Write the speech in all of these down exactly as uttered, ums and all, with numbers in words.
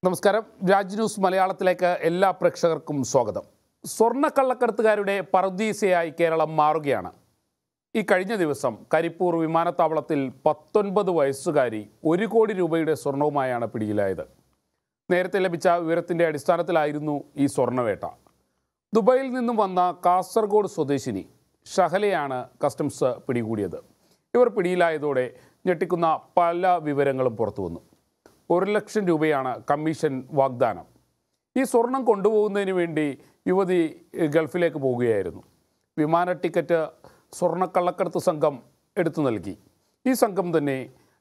നമസ്കാരം. രാജ് ന്യൂസ് മലയാളത്തിലേക്ക് എല്ലാ പ്രേക്ഷകർക്കും സ്വാഗതം. സ്വർണ്ണക്കള്ളക്കടത്തുകാരുടെ പറുദീസയായി കേരളം മാറുകയാണ്. ഈ കഴിഞ്ഞ ദിവസം കരിപ്പൂർ വിമാനത്താവളത്തിൽ പത്തൊൻപത് വയസ്സുകാരി ഒരു കോടി രൂപയുടെ സ്വർണവുമായാണ് പിടിയിലായത്. നേരത്തെ ലഭിച്ച വിവരത്തിൻ്റെ അടിസ്ഥാനത്തിലായിരുന്നു ഈ സ്വർണ്ണവേട്ട. ദുബായിൽ നിന്നും വന്ന കാസർഗോഡ് സ്വദേശിനി ഷഹലയാണ് കസ്റ്റംസ് പിടികൂടിയത്. ഇവർ പിടിയിലായതോടെ ഞെട്ടിക്കുന്ന പല വിവരങ്ങളും പുറത്തു വന്നു. ഒരു ലക്ഷം രൂപയാണ് കമ്മീഷൻ വാഗ്ദാനം. ഈ സ്വർണം കൊണ്ടുപോകുന്നതിന് വേണ്ടി യുവതി ഗൾഫിലേക്ക് പോവുകയായിരുന്നു. വിമാന ടിക്കറ്റ് സ്വർണ്ണക്കള്ളക്കടത്ത് സംഘം എടുത്തു നൽകി. ഈ സംഘം തന്നെ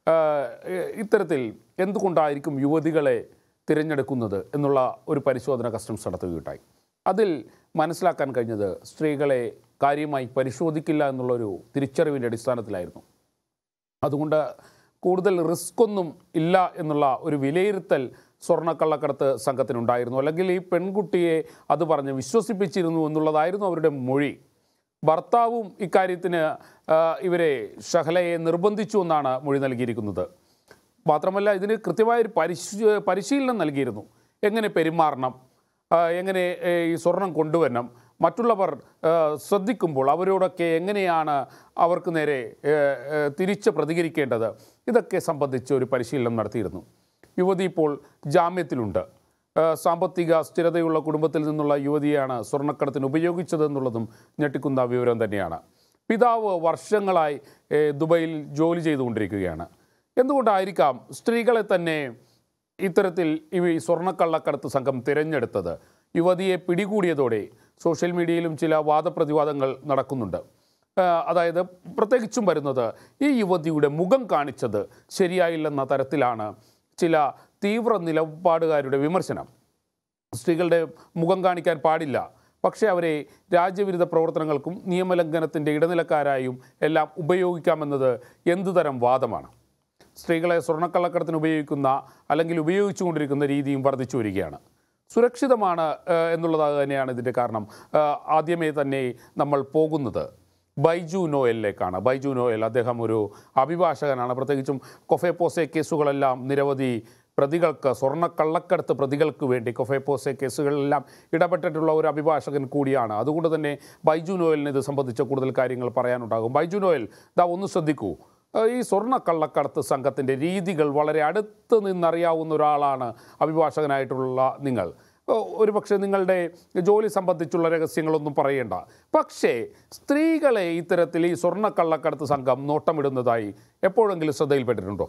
ഇത്തരത്തിൽ എന്തുകൊണ്ടായിരിക്കും യുവതികളെ തിരഞ്ഞെടുക്കുന്നത് എന്നുള്ള ഒരു പരിശോധന കസ്റ്റംസ് നടത്തുകയുണ്ടായി. അതിൽ മനസ്സിലാക്കാൻ കഴിഞ്ഞത് സ്ത്രീകളെ കാര്യമായി പരിശോധിക്കില്ല എന്നുള്ളൊരു തിരിച്ചറിവിൻ്റെ അടിസ്ഥാനത്തിലായിരുന്നു. അതുകൊണ്ട് കൂടുതൽ റിസ്ക് ഒന്നും ഇല്ല എന്നുള്ള ഒരു വിലയിരുത്തൽ സ്വർണ്ണക്കള്ളക്കടത്ത് സംഘത്തിനുണ്ടായിരുന്നു. അല്ലെങ്കിൽ ഈ പെൺകുട്ടിയെ അത് പറഞ്ഞ് വിശ്വസിപ്പിച്ചിരുന്നു എന്നുള്ളതായിരുന്നു അവരുടെ മൊഴി. ഭർത്താവും ഇക്കാര്യത്തിന് ഇവരെ ഷഹലയെ നിർബന്ധിച്ചു എന്നാണ് മൊഴി നൽകിയിരിക്കുന്നത്. മാത്രമല്ല ഇതിന് കൃത്യമായൊരു പരിശീ പരിശീലനം നൽകിയിരുന്നു. എങ്ങനെ പെരുമാറണം, എങ്ങനെ ഈ സ്വർണം കൊണ്ടുവരണം, മറ്റുള്ളവർ ശ്രദ്ധിക്കുമ്പോൾ അവരോടൊക്കെ എങ്ങനെയാണ് അവർക്ക് നേരെ തിരിച്ച് പ്രതികരിക്കേണ്ടത്, ഇതൊക്കെ സംബന്ധിച്ച് ഒരു പരിശീലനം നടത്തിയിരുന്നു. യുവതി ഇപ്പോൾ ജാമ്യത്തിലുണ്ട്. സാമ്പത്തിക സ്ഥിരതയുള്ള കുടുംബത്തിൽ നിന്നുള്ള യുവതിയാണ് സ്വർണ്ണക്കടത്തിന് ഉപയോഗിച്ചതെന്നുള്ളതും ഞെട്ടിക്കുന്ന വിവരം തന്നെയാണ്. പിതാവ് വർഷങ്ങളായി ദുബൈയിൽ ജോലി ചെയ്തുകൊണ്ടിരിക്കുകയാണ്. എന്തുകൊണ്ടായിരിക്കാം സ്ത്രീകളെ തന്നെ ഇത്തരത്തിൽ ഈ സ്വർണ്ണക്കള്ളക്കടത്ത് സംഘം തിരഞ്ഞെടുത്തത്? യുവതിയെ പിടികൂടിയതോടെ സോഷ്യൽ മീഡിയയിലും ചില വാദപ്രതിവാദങ്ങൾ നടക്കുന്നുണ്ട്. അതായത് പ്രത്യേകിച്ചും വരുന്നത് ഈ യുവതിയുടെ മുഖം കാണിച്ചത് ശരിയായില്ലെന്ന തരത്തിലാണ് ചില തീവ്ര നിലപാടുകാരുടെ വിമർശനം. സ്ത്രീകളുടെ മുഖം കാണിക്കാൻ പാടില്ല, പക്ഷേ അവരെ രാജ്യവിരുദ്ധ പ്രവർത്തനങ്ങൾക്കും നിയമലംഘനത്തിൻ്റെ ഇടനിലക്കാരായും എല്ലാം ഉപയോഗിക്കാമെന്നത് എന്തുതരം വാദമാണ്? സ്ത്രീകളെ സ്വർണ്ണക്കള്ളക്കടത്തിന് ഉപയോഗിക്കുന്ന അല്ലെങ്കിൽ ഉപയോഗിച്ചു കൊണ്ടിരിക്കുന്ന രീതിയും വർദ്ധിച്ചു വരികയാണ്. സുരക്ഷിതമാണ് എന്നുള്ളത് തന്നെയാണ് ഇതിൻ്റെ കാരണം. ആദ്യമേ തന്നെ നമ്മൾ പോകുന്നത് ബൈജു നോയലിലേക്കാണ്. ബൈജു നോയൽ അദ്ദേഹം ഒരു അഭിഭാഷകനാണ്. പ്രത്യേകിച്ചും കൊഫെ പോസെ കേസുകളെല്ലാം നിരവധി പ്രതികൾക്ക്, സ്വർണ്ണക്കള്ളക്കടത്ത് പ്രതികൾക്ക് വേണ്ടി കൊഫെ പോസെ കേസുകളിലെല്ലാം ഇടപെട്ടിട്ടുള്ള ഒരു അഭിഭാഷകൻ കൂടിയാണ്. അതുകൊണ്ട് തന്നെ ബൈജു നോയലിന് ഇത് സംബന്ധിച്ച കൂടുതൽ കാര്യങ്ങൾ പറയാനുണ്ടാകും. ബൈജു നോയൽ, ദാ ഒന്ന് ശ്രദ്ധിക്കൂ. ഈ സ്വർണ്ണക്കള്ളക്കടത്ത് സംഘത്തിൻ്റെ രീതികൾ വളരെ അടുത്ത് നിന്നറിയാവുന്ന ഒരാളാണ് അഭിഭാഷകനായിട്ടുള്ള നിങ്ങൾ. ഒരു പക്ഷേ നിങ്ങളുടെ ജോലി സംബന്ധിച്ചുള്ള രഹസ്യങ്ങളൊന്നും പറയേണ്ട. പക്ഷേ സ്ത്രീകളെ ഇത്തരത്തിൽ ഈ സ്വർണ്ണക്കള്ളക്കടത്ത് സംഘം നോട്ടമിടുന്നതായി എപ്പോഴെങ്കിലും ശ്രദ്ധയിൽപ്പെട്ടിട്ടുണ്ടോ?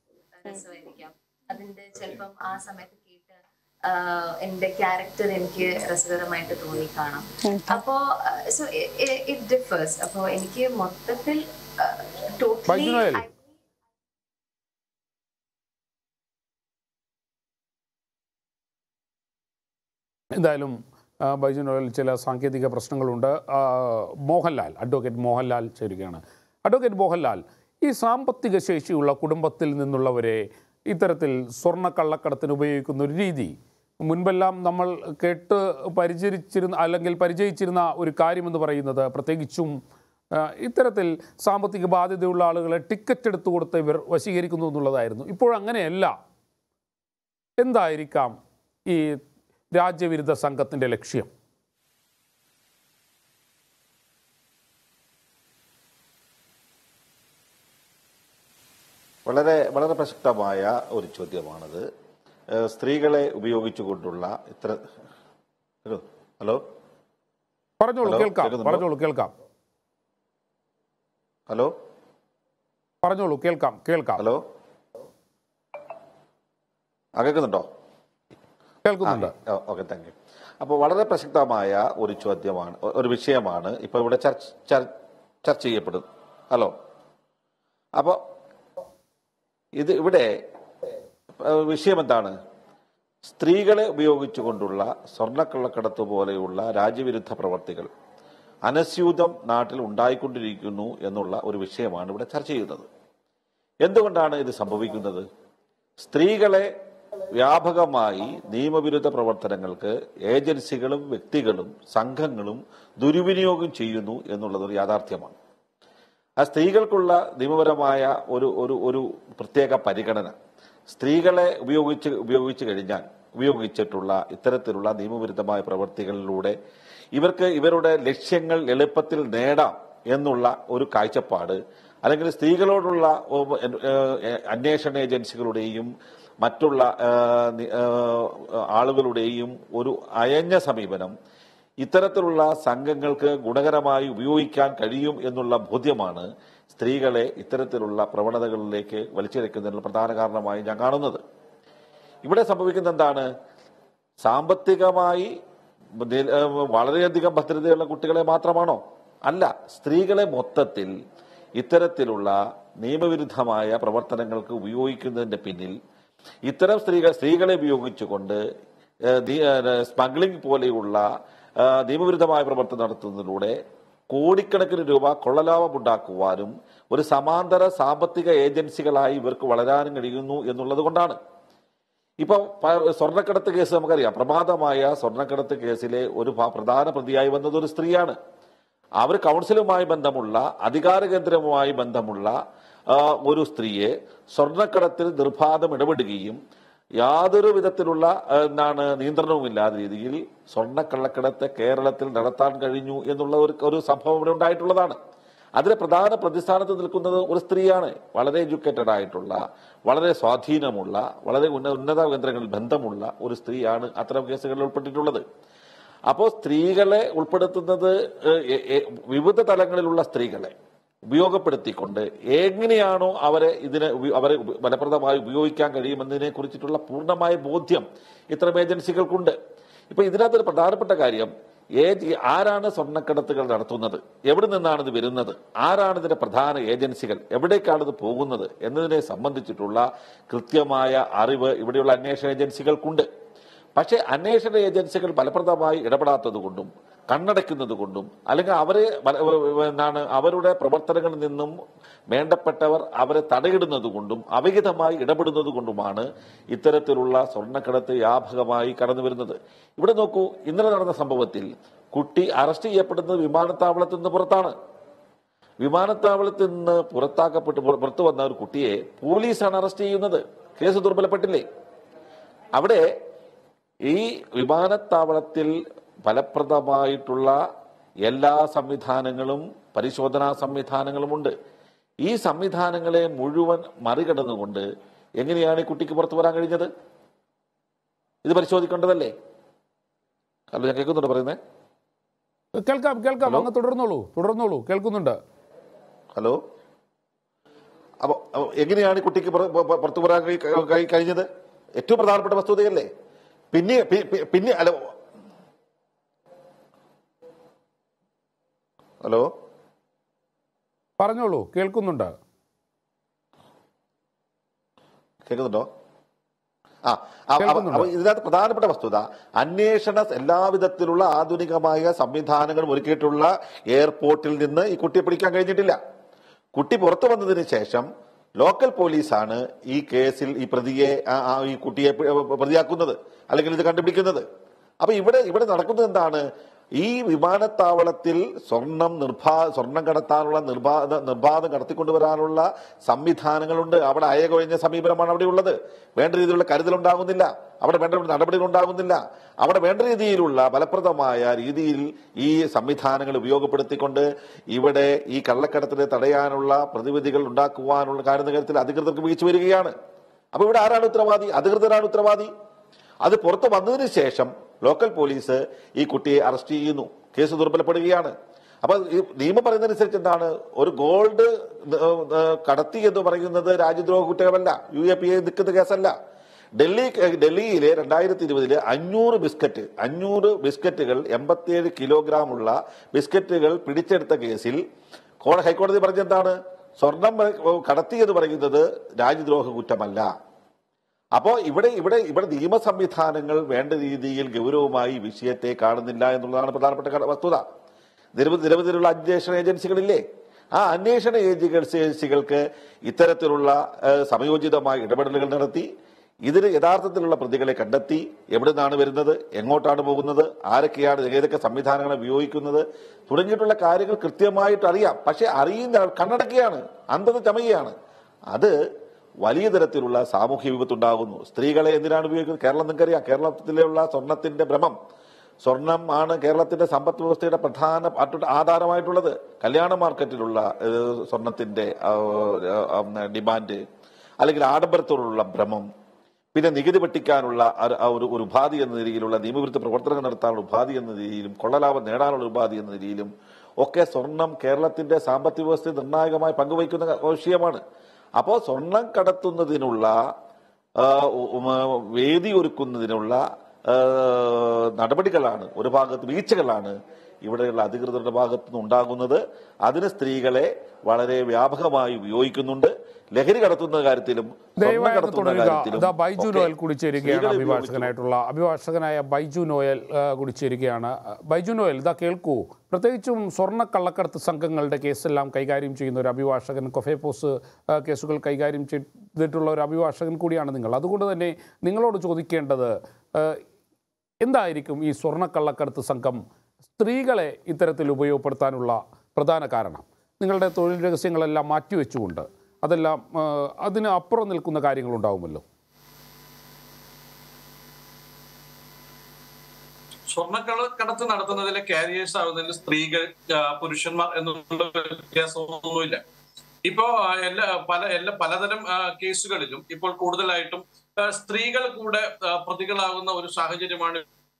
അതിന്റെ ചിലപ്പം ആ സമയത്ത് കേട്ട് എന്റെ ക്യാരക്ടർ എനിക്ക് രസകരമായിട്ട് തോന്നി കാണാം. അപ്പോ സോ ഇറ്റ് ഡിഫേഴ്സ്. അപ്പോ എനിക്ക് മൊത്തത്തിൽ എന്തായാലും ബൈജു നോയൽ ചില സാങ്കേതിക പ്രശ്നങ്ങളുണ്ട്. മോഹൻലാൽ, അഡ്വക്കേറ്റ് മോഹൻലാൽ ചേരുകയാണ്. അഡ്വക്കേറ്റ് മോഹൻലാൽ, ഈ സാമ്പത്തിക ശേഷിയുള്ള കുടുംബത്തിൽ നിന്നുള്ളവരെ ഇത്തരത്തിൽ സ്വർണ്ണക്കള്ളക്കടത്തിന് ഉപയോഗിക്കുന്ന ഒരു രീതി മുൻപെല്ലാം നമ്മൾ കേട്ട് പരിചരിച്ചിരുന്ന അല്ലെങ്കിൽ പരിചയിച്ചിരുന്ന ഒരു കാര്യമെന്ന് പറയുന്നത്, പ്രത്യേകിച്ചും ഇത്തരത്തിൽ സാമ്പത്തിക ബാധ്യതയുള്ള ആളുകളെ ടിക്കറ്റ് എടുത്തു കൊടുത്ത് ഇവർ വശീകരിക്കുന്നു എന്നുള്ളതായിരുന്നു. ഇപ്പോഴങ്ങനെയല്ല. എന്തായിരിക്കാം ഈ രാജ്യവിരുദ്ധ സംഘത്തിൻ്റെ ലക്ഷ്യം? വളരെ വളരെ പ്രസക്തമായ ഒരു ചോദ്യമാണത്. സ്ത്രീകളെ ഉപയോഗിച്ചുകൊണ്ടുള്ള ഇത്ര ഹലോ പറഞ്ഞോളൂ, കേൾക്കാം. പറഞ്ഞോളൂ, കേൾക്കാം. ഹലോ പറഞ്ഞോളൂ, കേൾക്കാം കേൾക്കാം ഹലോ കേൾക്കുന്നുണ്ടോ? കേൾക്കുന്നുണ്ട്. Okay, thank you. അപ്പോൾ വളരെ പ്രസക്തമായ ഒരു ചോദ്യമാണ്, ഒരു വിഷയമാണ് ഇപ്പോൾ ഇവിടെ ചർച്ച ചർച്ച ചെയ്യപ്പെടുന്നത്. ഹലോ അപ്പോൾ ഇത് ഇവിടെ വിഷയം എന്താണ്? സ്ത്രീകളെ ഉപയോഗിച്ചുകൊണ്ടുള്ള സ്വർണ്ണക്കള്ളക്കടത്ത് പോലെയുള്ള രാജ്യവിരുദ്ധ പ്രവർത്തികൾ അനസ്യൂതം നാട്ടിൽ ഉണ്ടായിക്കൊണ്ടിരിക്കുന്നു എന്നുള്ള ഒരു വിഷയമാണ് ഇവിടെ ചർച്ച ചെയ്യുന്നത്. എന്തുകൊണ്ടാണ് ഇത് സംഭവിക്കുന്നത്? സ്ത്രീകളെ വ്യാപകമായി നിയമവിരുദ്ധ പ്രവർത്തനങ്ങൾക്ക് ഏജൻസികളും വ്യക്തികളും സംഘങ്ങളും ദുർവിനിയോഗം ചെയ്യുന്നു എന്നുള്ളതൊരു യാഥാർത്ഥ്യമാണ്. ആ സ്ത്രീകൾക്കുള്ള നിയമപരമായ ഒരു ഒരു ഒരു പ്രത്യേക പരിഗണന സ്ത്രീകളെ ഉപയോഗിച്ച് ഉപയോഗിച്ച് കഴിഞ്ഞാൽ ഉപയോഗിച്ചിട്ടുള്ള ഇത്തരത്തിലുള്ള നിയമവിരുദ്ധമായ പ്രവൃത്തികളിലൂടെ ഇവർക്ക് ഇവരുടെ ലക്ഷ്യങ്ങൾ എളുപ്പത്തിൽ നേടാം എന്നുള്ള ഒരു കാഴ്ചപ്പാട്, അല്ലെങ്കിൽ സ്ത്രീകളോടുള്ള അന്വേഷണ ഏജൻസികളുടെയും മറ്റുള്ള ആളുകളുടെയും ഒരു അയഞ്ഞ സമീപനം ഇത്തരത്തിലുള്ള സംഘങ്ങൾക്ക് ഗുണകരമായി ഉപയോഗിക്കാൻ കഴിയും എന്നുള്ള ബോധ്യമാണ് സ്ത്രീകളെ ഇത്തരത്തിലുള്ള പ്രവണതകളിലേക്ക് വലിച്ചിഴക്കുന്നതിനുള്ള പ്രധാന കാരണമായി ഞാൻ കാണുന്നത്. ഇവിടെ സംഭവിക്കുന്ന എന്താണ്? സാമ്പത്തികമായി വളരെയധികം ഭദ്രതയുള്ള കുട്ടികളെ മാത്രമാണോ? അല്ല, സ്ത്രീകളെ മൊത്തത്തിൽ ഇത്തരത്തിലുള്ള നിയമവിരുദ്ധമായ പ്രവർത്തനങ്ങൾക്ക് ഉപയോഗിക്കുന്നതിന്റെ പിന്നിൽ ഇത്തരം സ്ത്രീകൾ സ്ത്രീകളെ ഉപയോഗിച്ചുകൊണ്ട് സ്മഗ്ലിംഗ് പോലെയുള്ള നിയമവിരുദ്ധമായ പ്രവർത്തനം നടത്തുന്നതിലൂടെ കോടിക്കണക്കിന് രൂപ കൊള്ളലാഭം ഉണ്ടാക്കുവാനും ഒരു സമാന്തര സാമ്പത്തിക ഏജൻസികളായി ഇവർക്ക് വളരാനും കഴിയുന്നു എന്നുള്ളത് കൊണ്ടാണ്. ഇപ്പൊ സ്വർണ്ണക്കടത്ത് കേസ് നമുക്കറിയാം. പ്രമാദമായ സ്വർണ്ണക്കടത്ത് കേസിലെ ഒരു പ്രധാന പ്രതിയായി വന്നത് ഒരു സ്ത്രീയാണ്. അവർ കൗൺസിലുമായി ബന്ധമുള്ള അധികാര കേന്ദ്രവുമായി ബന്ധമുള്ള ഒരു സ്ത്രീയെ സ്വർണ്ണക്കടത്തിൽ നിർബാധം ഇടപെടുകയും യാതൊരു വിധത്തിലുള്ള എന്താണ് നിയന്ത്രണവുമില്ലാത്ത രീതിയിൽ സ്വർണ്ണക്കള്ളക്കടത്ത് കേരളത്തിൽ നടത്താൻ കഴിഞ്ഞു എന്നുള്ള ഒരു ഒരു സംഭവം ഇവിടെ ഉണ്ടായിട്ടുള്ളതാണ്. അതിലെ പ്രധാന പ്രതിസ്ഥാനത്ത് നിൽക്കുന്നത് ഒരു സ്ത്രീയാണ്. വളരെ എഡ്യൂക്കേറ്റഡ് ആയിട്ടുള്ള, വളരെ സ്വാധീനമുള്ള, വളരെ ഉന്നത കേന്ദ്രങ്ങളിൽ ബന്ധമുള്ള ഒരു സ്ത്രീയാണ് അത്തരം കേസുകളിൽ ഉൾപ്പെട്ടിട്ടുള്ളത്. അപ്പോൾ സ്ത്രീകളെ ഉൾപ്പെടുത്തുന്നത് വിവിധ തലങ്ങളിലുള്ള സ്ത്രീകളെ ഉപയോഗപ്പെടുത്തിക്കൊണ്ട് എങ്ങനെയാണോ അവരെ ഇതിനെ അവരെ ഫലപ്രദമായി ഉപയോഗിക്കാൻ കഴിയുമെന്നതിനെ കുറിച്ചിട്ടുള്ള പൂർണ്ണമായ ബോധ്യം ഇത്തരം ഏജൻസികൾക്കുണ്ട്. ഇപ്പൊ ഇതിനകത്തൊരു പ്രധാനപ്പെട്ട കാര്യം, ഏജ് ആരാണ് സ്വർണ്ണക്കടത്തുകൾ നടത്തുന്നത്, എവിടെ നിന്നാണ് ഇത് വരുന്നത്, ആരാണ് ഇതിന്റെ പ്രധാന ഏജൻസികൾ, എവിടേക്കാണ് ഇത് പോകുന്നത് എന്നതിനെ സംബന്ധിച്ചിട്ടുള്ള കൃത്യമായ അറിവ് ഇവിടെയുള്ള അന്വേഷണ ഏജൻസികൾക്കുണ്ട്. പക്ഷേ അന്വേഷണ ഏജൻസികൾ ഫലപ്രദമായി ഇടപെടാത്തത് കൊണ്ടും കണ്ണടയ്ക്കുന്നത് കൊണ്ടും അല്ലെങ്കിൽ അവരെ എന്താണ് അവരുടെ പ്രവർത്തനങ്ങളിൽ നിന്നും വേണ്ടപ്പെട്ടവർ അവരെ തടയിടുന്നത് കൊണ്ടും അവിഹിതമായി ഇടപെടുന്നത് കൊണ്ടുമാണ് ഇത്തരത്തിലുള്ള സ്വർണ്ണക്കടത്ത് വ്യാപകമായി കടന്നു വരുന്നത്. ഇവിടെ നോക്കൂ, ഇന്നലെ നടന്ന സംഭവത്തിൽ കുട്ടി അറസ്റ്റ് ചെയ്യപ്പെടുന്നത് വിമാനത്താവളത്തിൽ നിന്ന് പുറത്താണ്. വിമാനത്താവളത്തിൽ നിന്ന് പുറത്താക്കപ്പെട്ട് പുറത്തു വന്ന ഒരു കുട്ടിയെ പോലീസാണ് അറസ്റ്റ് ചെയ്യുന്നത്. കേസ് ദുർബലപ്പെട്ടില്ലേ? അവിടെ ഈ വിമാനത്താവളത്തിൽ ഫലപ്രദമായിട്ടുള്ള എല്ലാ സംവിധാനങ്ങളും പരിശോധനാ സംവിധാനങ്ങളുമുണ്ട്. ഈ സംവിധാനങ്ങളെ മുഴുവൻ മറികടന്നുകൊണ്ട് എങ്ങനെയാണ് ഈ കുട്ടിക്ക് പുറത്തു വരാൻ കഴിഞ്ഞത്? ഇത് പരിശോധിക്കേണ്ടതല്ലേ? ഹലോ, ഞാൻ കേൾക്കുന്നുണ്ട് പറയുന്നേ? കേൾക്കാം കേൾക്കാം അങ്ങ് തുടർന്നോളൂ തുടർന്നോളൂ കേൾക്കുന്നുണ്ട്. ഹലോ, അപ്പൊ എങ്ങനെയാണ് ഈ കുട്ടിക്ക് പുറത്തു വരാൻ കഴിഞ്ഞത്? ഏറ്റവും പ്രധാനപ്പെട്ട വസ്തുതയല്ലേ? പിന്നെ പിന്നെ അല്ല ഹലോ പറഞ്ഞോളൂ, കേൾക്കുന്നുണ്ട്. കേൾക്കുന്നുണ്ടോ? ആ ഇതിനകത്ത് പ്രധാനപ്പെട്ട വസ്തുത, അന്വേഷണ എല്ലാവിധത്തിലുള്ള ആധുനികമായ സംവിധാനങ്ങൾ ഒരുക്കിയിട്ടുള്ള എയർപോർട്ടിൽ നിന്ന് ഈ കുട്ടിയെ പിടിക്കാൻ കഴിഞ്ഞിട്ടില്ല. കുട്ടി പുറത്തു വന്നതിന് ശേഷം ലോക്കൽ പോലീസാണ് ഈ കേസിൽ ഈ പ്രതിയെ ഈ കുട്ടിയെ പ്രതിയാക്കുന്നത് അല്ലെങ്കിൽ ഇത് കണ്ടുപിടിക്കുന്നത്. അപ്പൊ ഇവിടെ ഇവിടെ നടക്കുന്നത് എന്താണ്? ഈ വിമാനത്താവളത്തിൽ സ്വർണം നിർബാ സ്വർണം കടത്താനുള്ള നിർബാധ നിർബാധം കടത്തിക്കൊണ്ടുവരാനുള്ള സംവിധാനങ്ങളുണ്ട്. അവിടെ അയകൊഴിഞ്ഞ സമീപനമാണ് അവിടെ ഉള്ളത്. വേണ്ട രീതിയിലുള്ള കരുതലുണ്ടാകുന്നില്ല, അവിടെ വേണ്ട നടപടികൾ ഉണ്ടാകുന്നില്ല. അവിടെ വേണ്ട രീതിയിലുള്ള ഫലപ്രദമായ രീതിയിൽ ഈ സംവിധാനങ്ങൾ ഉപയോഗപ്പെടുത്തിക്കൊണ്ട് ഇവിടെ ഈ കള്ളക്കടത്തിനെ തടയാനുള്ള പ്രതിവിധികൾ ഉണ്ടാക്കുവാനുള്ള കാര്യത്തിൽ അധികൃതർക്ക് വീഴ്ച വരികയാണ്. അപ്പൊ ഇവിടെ ആരാണ് ഉത്തരവാദി? അധികൃതരാണ് ഉത്തരവാദി. അത് പുറത്തു വന്നതിന് ശേഷം ലോക്കൽ പോലീസ് ഈ കുട്ടിയെ അറസ്റ്റ് ചെയ്യുന്നു. കേസ് ദുർബലപ്പെടുകയാണ്. അപ്പൊ ഈ നിയമം പറയുന്നതനുസരിച്ച് എന്താണ്? ഒരു ഗോൾഡ് കടത്തി എന്ന് പറയുന്നത് രാജ്യദ്രോഹ കുറ്റമല്ല, യു എ പി എ നിൽക്കുന്ന കേസല്ല. ഡൽഹി ഡൽഹിയിലെ രണ്ടായിരത്തി ഇരുപതില് അഞ്ഞൂറ് ബിസ്ക്കറ്റ് അഞ്ഞൂറ് ബിസ്ക്കറ്റുകൾ എൺപത്തിയേഴ് കിലോഗ്രാം ഉള്ള ബിസ്ക്കറ്റുകൾ പിടിച്ചെടുത്ത കേസിൽ ഹൈക്കോടതി പറഞ്ഞെന്താണ്? സ്വർണം കടത്തി എന്ന് പറയുന്നത് രാജ്യദ്രോഹ കുറ്റമല്ല. അപ്പോ ഇവിടെ ഇവിടെ ഇവിടെ നിയമ സംവിധാനങ്ങൾ വേണ്ട രീതിയിൽ ഗൗരവമായി വിഷയത്തെ കാണുന്നില്ല എന്നുള്ളതാണ് പ്രധാനപ്പെട്ട വസ്തുത. നിരവധി നിരവധിയിലുള്ള അന്വേഷണ ഏജൻസികളില്ലേ? ആ അന്വേഷണ ഏജൻസികൾക്ക് ഇത്തരത്തിലുള്ള സമയോചിതമായ ഇടപെടലുകൾ നടത്തി ഇതിന് യഥാർത്ഥത്തിലുള്ള പ്രതികളെ കണ്ടെത്തി എവിടെ നിന്നാണ് വരുന്നത്, എങ്ങോട്ടാണ് പോകുന്നത്, ആരൊക്കെയാണ് ഏതൊക്കെ സംവിധാനങ്ങളെ ഉപയോഗിക്കുന്നത് തുടങ്ങിയിട്ടുള്ള കാര്യങ്ങൾ കൃത്യമായിട്ട് അറിയാം. പക്ഷെ അറിയുന്ന കണ്ണടക്കുകയാണ്, അന്ധത ചമയുകയാണ്. അത് വലിയ തരത്തിലുള്ള സാമൂഹ്യ വിപത്തുണ്ടാകുന്നു. സ്ത്രീകളെ എന്തിനാണ് ഉപയോഗിക്കുന്നത്? കേരളം നിങ്ങൾക്കറിയാം, കേരളത്തിലുള്ള സ്വർണത്തിന്റെ ഭ്രമം. സ്വർണം ആണ് കേരളത്തിന്റെ സമ്പദ് വ്യവസ്ഥയുടെ പ്രധാന ആധാരമായിട്ടുള്ളത്. കല്യാണ മാർക്കറ്റിലുള്ള സ്വർണത്തിന്റെ ഡിമാൻഡ്, അല്ലെങ്കിൽ ആഡംബരത്തോടുള്ള ഭ്രമം, പിന്നെ നികുതി വെട്ടിക്കാനുള്ള ഒരു ഒരു ഉപാധി എന്ന രീതിയിലുള്ള നിയമവിരുദ്ധ പ്രവർത്തനങ്ങൾ നടത്താനുള്ള ഉപാധി എന്ന രീതിയിലും കൊള്ളലാഭം നേടാനുള്ള ഉപാധി എന്ന രീതിയിലും ഒക്കെ സ്വർണം കേരളത്തിന്റെ സാമ്പത്തിക വ്യവസ്ഥയിൽ നിർണായകമായി പങ്കുവയ്ക്കുന്ന വിഷയമാണ്. അപ്പോൾ സ്വർണം കടത്തുന്നതിനുള്ള വേദി ഒരുക്കുന്നതിനുള്ള നടപടികളാണ്, ഒരു ഭാഗത്ത് വീഴ്ചകളാണ് ഇവിടെയുള്ള അധികൃതരുടെ ഭാഗത്തു നിന്ന് ഉണ്ടാകുന്നത്. അതിന് സ്ത്രീകളെ വളരെ വ്യാപകമായി ഉപയോഗിക്കുന്നുണ്ട്. ലഹരി കടത്തുന്ന കാര്യത്തിലും ബൈജു നോയൽ കൂടി ചേരുകയാണ്. അഭിഭാഷകനായിട്ടുള്ള അഭിഭാഷകനായ ബൈജു നോയൽ കൂടി ചേരുകയാണ്. ബൈജു നോയൽ, ഇതാ കേൾക്കൂ. പ്രത്യേകിച്ചും സ്വർണ്ണ കള്ളക്കടത്ത് സംഘങ്ങളുടെ കേസെല്ലാം കൈകാര്യം ചെയ്യുന്ന ഒരു അഭിഭാഷകൻ, കൊഫേപോസ് കേസുകൾ കൈകാര്യം ചെയ്തിട്ടുള്ള ഒരു അഭിഭാഷകൻ കൂടിയാണ് നിങ്ങൾ. അതുകൊണ്ട് തന്നെ നിങ്ങളോട് ചോദിക്കേണ്ടത്, എന്തായിരിക്കും ഈ സ്വർണ്ണ കള്ളക്കടത്ത് സംഘം സ്ത്രീകളെ ഇത്തരത്തിൽ ഉപയോഗപ്പെടുത്താനുള്ള പ്രധാന കാരണം? നിങ്ങളുടെ തൊഴിൽ രഹസ്യങ്ങളെല്ലാം മാറ്റിവെച്ചുകൊണ്ട് അതെല്ലാം അതിന് അപ്പുറം നിൽക്കുന്ന കാര്യങ്ങളുണ്ടാവുമല്ലോ. സ്വർണ്ണക്കടത്ത് നടത്തുന്നതിലെ കാരിയേഴ്സ് ആവുന്നതിൽ സ്ത്രീകൾ പുരുഷന്മാർ എന്നുള്ള വ്യത്യാസമൊന്നുമില്ല. ഇപ്പോ എല്ലാ പല എല്ലാ പലതരം കേസുകളിലും ഇപ്പോൾ കൂടുതലായിട്ടും സ്ത്രീകൾ കൂടെ പ്രതികളാകുന്ന ഒരു സാഹചര്യമാണ്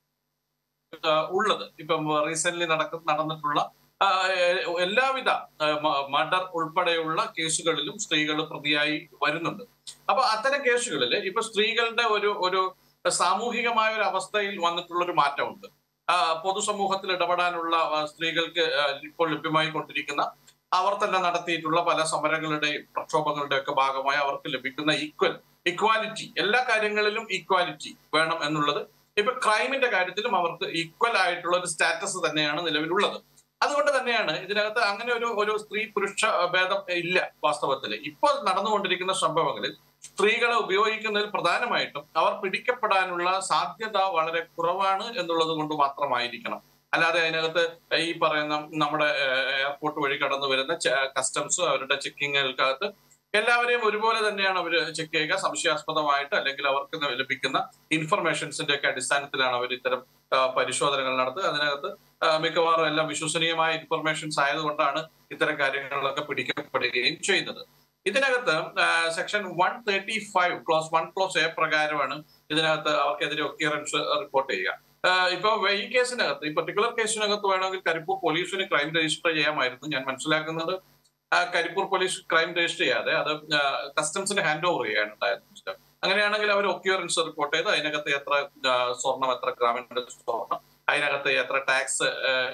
ഉള്ളത്. ഇപ്പം റീസെന്റ് നടക്ക നടന്നിട്ടുള്ള എല്ലാവിധ മർഡർ ഉൾപ്പെടെയുള്ള കേസുകളിലും സ്ത്രീകൾ പ്രതിയായി വരുന്നുണ്ട്. അപ്പൊ അത്തരം കേസുകളിൽ ഇപ്പൊ സ്ത്രീകളുടെ ഒരു ഒരു സാമൂഹികമായ ഒരു അവസ്ഥയിൽ വന്നിട്ടുള്ള ഒരു മാറ്റമുണ്ട്. പൊതുസമൂഹത്തിൽ ഇടപെടാനുള്ള സ്ത്രീകൾക്ക് ഇപ്പോൾ ലഭ്യമായി കൊണ്ടിരിക്കുന്ന, അവർ തന്നെ നടത്തിയിട്ടുള്ള പല സമരങ്ങളുടെയും പ്രക്ഷോഭങ്ങളുടെയും ഒക്കെ ഭാഗമായി അവർക്ക് ലഭിക്കുന്ന ഈക്വൽ ഇക്വാലിറ്റി, എല്ലാ കാര്യങ്ങളിലും ഈക്വാലിറ്റി വേണം എന്നുള്ളത്. ഇപ്പൊ ക്രൈമിന്റെ കാര്യത്തിലും അവർക്ക് ഈക്വൽ ആയിട്ടുള്ള ഒരു സ്റ്റാറ്റസ് തന്നെയാണ് നിലവിലുള്ളത്. അതുകൊണ്ട് തന്നെയാണ് ഇതിനകത്ത് അങ്ങനെ ഒരു ഒരു സ്ത്രീ പുരുഷ ഭേദം ഇല്ല. വാസ്തവത്തിൽ ഇപ്പോൾ നടന്നുകൊണ്ടിരിക്കുന്ന സംഭവങ്ങളിൽ സ്ത്രീകളെ ഉപയോഗിക്കുന്നതിൽ പ്രധാനമായിട്ടും അവർ പിടിക്കപ്പെടാനുള്ള സാധ്യത വളരെ കുറവാണ് എന്നുള്ളത് കൊണ്ട് മാത്രമായിരിക്കണം. അല്ലാതെ അതിനകത്ത് ഈ പറയുന്ന നമ്മുടെ എയർപോർട്ട് വഴി കടന്നു വരുന്ന കസ്റ്റംസ് അവരുടെ ചെക്കിങ്ങുകൾക്കകത്ത് എല്ലാവരെയും ഒരുപോലെ തന്നെയാണ് അവർ ചെക്ക് ചെയ്യുക. സംശയാസ്പദമായിട്ട് അല്ലെങ്കിൽ അവർക്ക് ലഭിക്കുന്ന ഇൻഫർമേഷൻസിന്റെ ഒക്കെ അടിസ്ഥാനത്തിലാണ് അവർ ഇത്തരം പരിശോധനകൾ നടത്തുക. അതിനകത്ത് മിക്കവാറും എല്ലാം വിശ്വസനീയമായ ഇൻഫർമേഷൻസ് ആയതുകൊണ്ടാണ് ഇത്തരം കാര്യങ്ങളൊക്കെ പിടിക്കപ്പെടുകയും ചെയ്യുന്നത്. ഇതിനകത്ത് section one thirty five clause one clause A പ്രകാരമാണ് ഇതിനകത്ത് അവർക്കെതിരെ ഒക്യൂറൻസ് റിപ്പോർട്ട് ചെയ്യുക. ഇപ്പൊ ഈ കേസിനകത്ത്, ഈ പെർട്ടിക്കുലർ കേസിനകത്ത് വേണമെങ്കിൽ കരിപ്പൂർ പോലീസിന് ക്രൈം രജിസ്റ്റർ ചെയ്യാമായിരുന്നു. ഞാൻ മനസ്സിലാക്കുന്നത് കരിപ്പൂർ പോലീസ് ക്രൈം രജിസ്റ്റർ ചെയ്യാതെ അത് കസ്റ്റംസിന് ഹാൻഡ് ഓവർ ചെയ്യാണ് ഉണ്ടായത്. അങ്ങനെയാണെങ്കിൽ അവർ ഒക്യൂറൻസ് റിപ്പോർട്ട് ചെയ്ത് അതിനകത്ത് എത്ര സ്വർണം, എത്ര ഗ്രാമിന്റെ സ്വർണം, അതിനകത്ത് എത്ര ടാക്സ്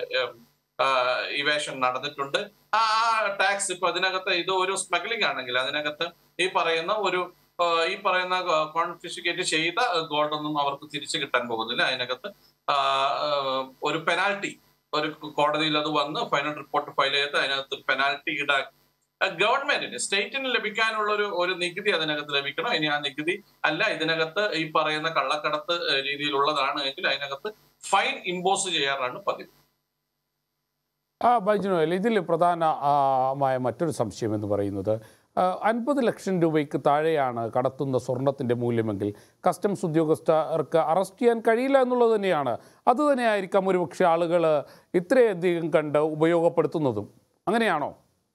ഇവേഷൻ നടന്നിട്ടുണ്ട്, ആ ടാക്സ് ഇപ്പൊ അതിനകത്ത് ഇത് ഒരു സ്മഗ്ലിംഗ് ആണെങ്കിൽ അതിനകത്ത് ഈ പറയുന്ന ഒരു ഈ പറയുന്ന കോൺഫിസ്കേറ്റ് ചെയ്ത ഗോൾഡ് ഒന്നും അവർക്ക് തിരിച്ചു കിട്ടാൻ പോകുന്നില്ല. അതിനകത്ത് ഒരു പെനാൽറ്റി, ഒരു കോടതിയിൽ അത് വന്ന് ഫൈനൽ റിപ്പോർട്ട് ഫയൽ ചെയ്ത് അതിനകത്ത് ഒരു പെനാൽറ്റി ഈടാക്കി ഗവൺമെന്റിന്, സ്റ്റേറ്റിന് ലഭിക്കാനുള്ള ഒരു ഒരു നികുതി അതിനകത്ത് ലഭിക്കണം. ഇനി ആ നികുതി അല്ല ഇതിനകത്ത് ഈ പറയുന്ന കള്ളക്കടത്ത് രീതിയിലുള്ളതാണ് എങ്കിൽ അതിനകത്ത് ഫൈൻ ഇമ്പോസ് ചെയ്യാറാണ് പതിവ്. ആ ബൈജു നോയൽ, ഇതിൽ പ്രധാനമായ മറ്റൊരു സംശയം എന്ന് പറയുന്നത്, അൻപത് ലക്ഷം രൂപയ്ക്ക് താഴെയാണ് കടത്തുന്ന സ്വർണത്തിൻ്റെ മൂല്യമെങ്കിൽ കസ്റ്റംസ് ഉദ്യോഗസ്ഥർക്ക് അറസ്റ്റ് ചെയ്യാൻ കഴിയില്ല എന്നുള്ളത് തന്നെയാണ്. അതുതന്നെയായിരിക്കാം ഒരുപക്ഷെ ആളുകൾ ഇത്രയധികം കണ്ട് ഉപയോഗപ്പെടുത്തുന്നതും. അങ്ങനെയാണോ?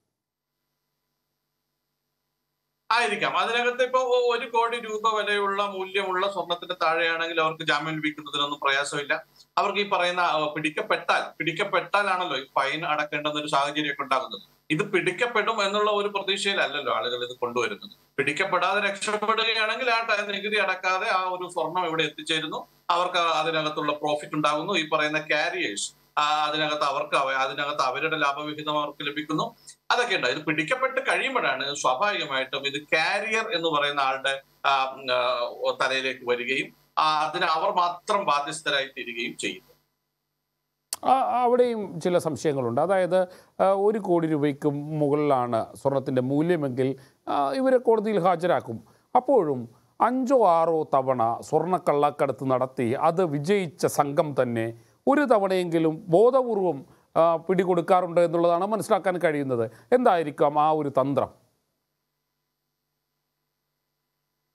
ആയിരിക്കാം. അതിനകത്ത് ഇപ്പൊ ഒരു കോടി രൂപ വരെയുള്ള മൂല്യമുള്ള സ്വർണത്തിന്റെ താഴെയാണെങ്കിൽ അവർക്ക് ജാമ്യം ലഭിക്കുന്നതിനൊന്നും പ്രയാസമില്ല. അവർക്ക് ഈ പറയുന്ന പിടിക്കപ്പെട്ടാൽ പിടിക്കപ്പെട്ടാലാണല്ലോ ഈ ഫൈൻ അടക്കേണ്ടുന്ന ഒരു സാഹചര്യമൊക്കെ ഉണ്ടാകുന്നത്. ഇത് പിടിക്കപ്പെടും എന്നുള്ള ഒരു പ്രതീക്ഷയിലല്ലല്ലോ ആളുകൾ ഇത് കൊണ്ടുവരുന്നത്. പിടിക്കപ്പെടാതെ രക്ഷപ്പെടുകയാണെങ്കിൽ ആ നികുതി അടക്കാതെ ആ ഒരു സ്വർണം ഇവിടെ എത്തിച്ചേരുന്നു, അവർക്ക് അതിനകത്തുള്ള പ്രോഫിറ്റ് ഉണ്ടാകുന്നു. ഈ പറയുന്ന കാരിയേഴ്സ് അതിനകത്ത് അവർക്ക് അതിനകത്ത് അവരുടെ ലാഭവിഹിതം അവർക്ക് ലഭിക്കുന്നു. അതൊക്കെ ഉണ്ട്. ഇത് പിടിക്കപ്പെട്ട് കഴിയുമ്പോഴാണ് സ്വാഭാവികമായിട്ടും ഇത് കാരിയർ എന്ന് പറയുന്ന ആളുടെ തലയിലേക്ക് വരികയും അതിന് അവർ മാത്രം ബാധ്യസ്ഥരായി തീരുകയും ചെയ്യുന്നു. അവിടെയും ചില സംശയങ്ങളുണ്ട്. അതായത് ഒരു കോടി രൂപയ്ക്ക് മുകളിലാണ് സ്വർണത്തിൻ്റെ മൂല്യമെങ്കിൽ ഇവരെ കോടതിയിൽ ഹാജരാക്കും. അപ്പോഴും അഞ്ചോ ആറോ തവണ സ്വർണ്ണക്കള്ളക്കടത്ത് നടത്തി അത് വിജയിച്ച സംഘം തന്നെ ഒരു തവണയെങ്കിലും ബോധപൂർവം പിടികൊടുക്കാറുണ്ട് എന്നുള്ളതാണ് മനസ്സിലാക്കാൻ കഴിയുന്നത്. എന്തായിരിക്കാം ആ ഒരു തന്ത്രം?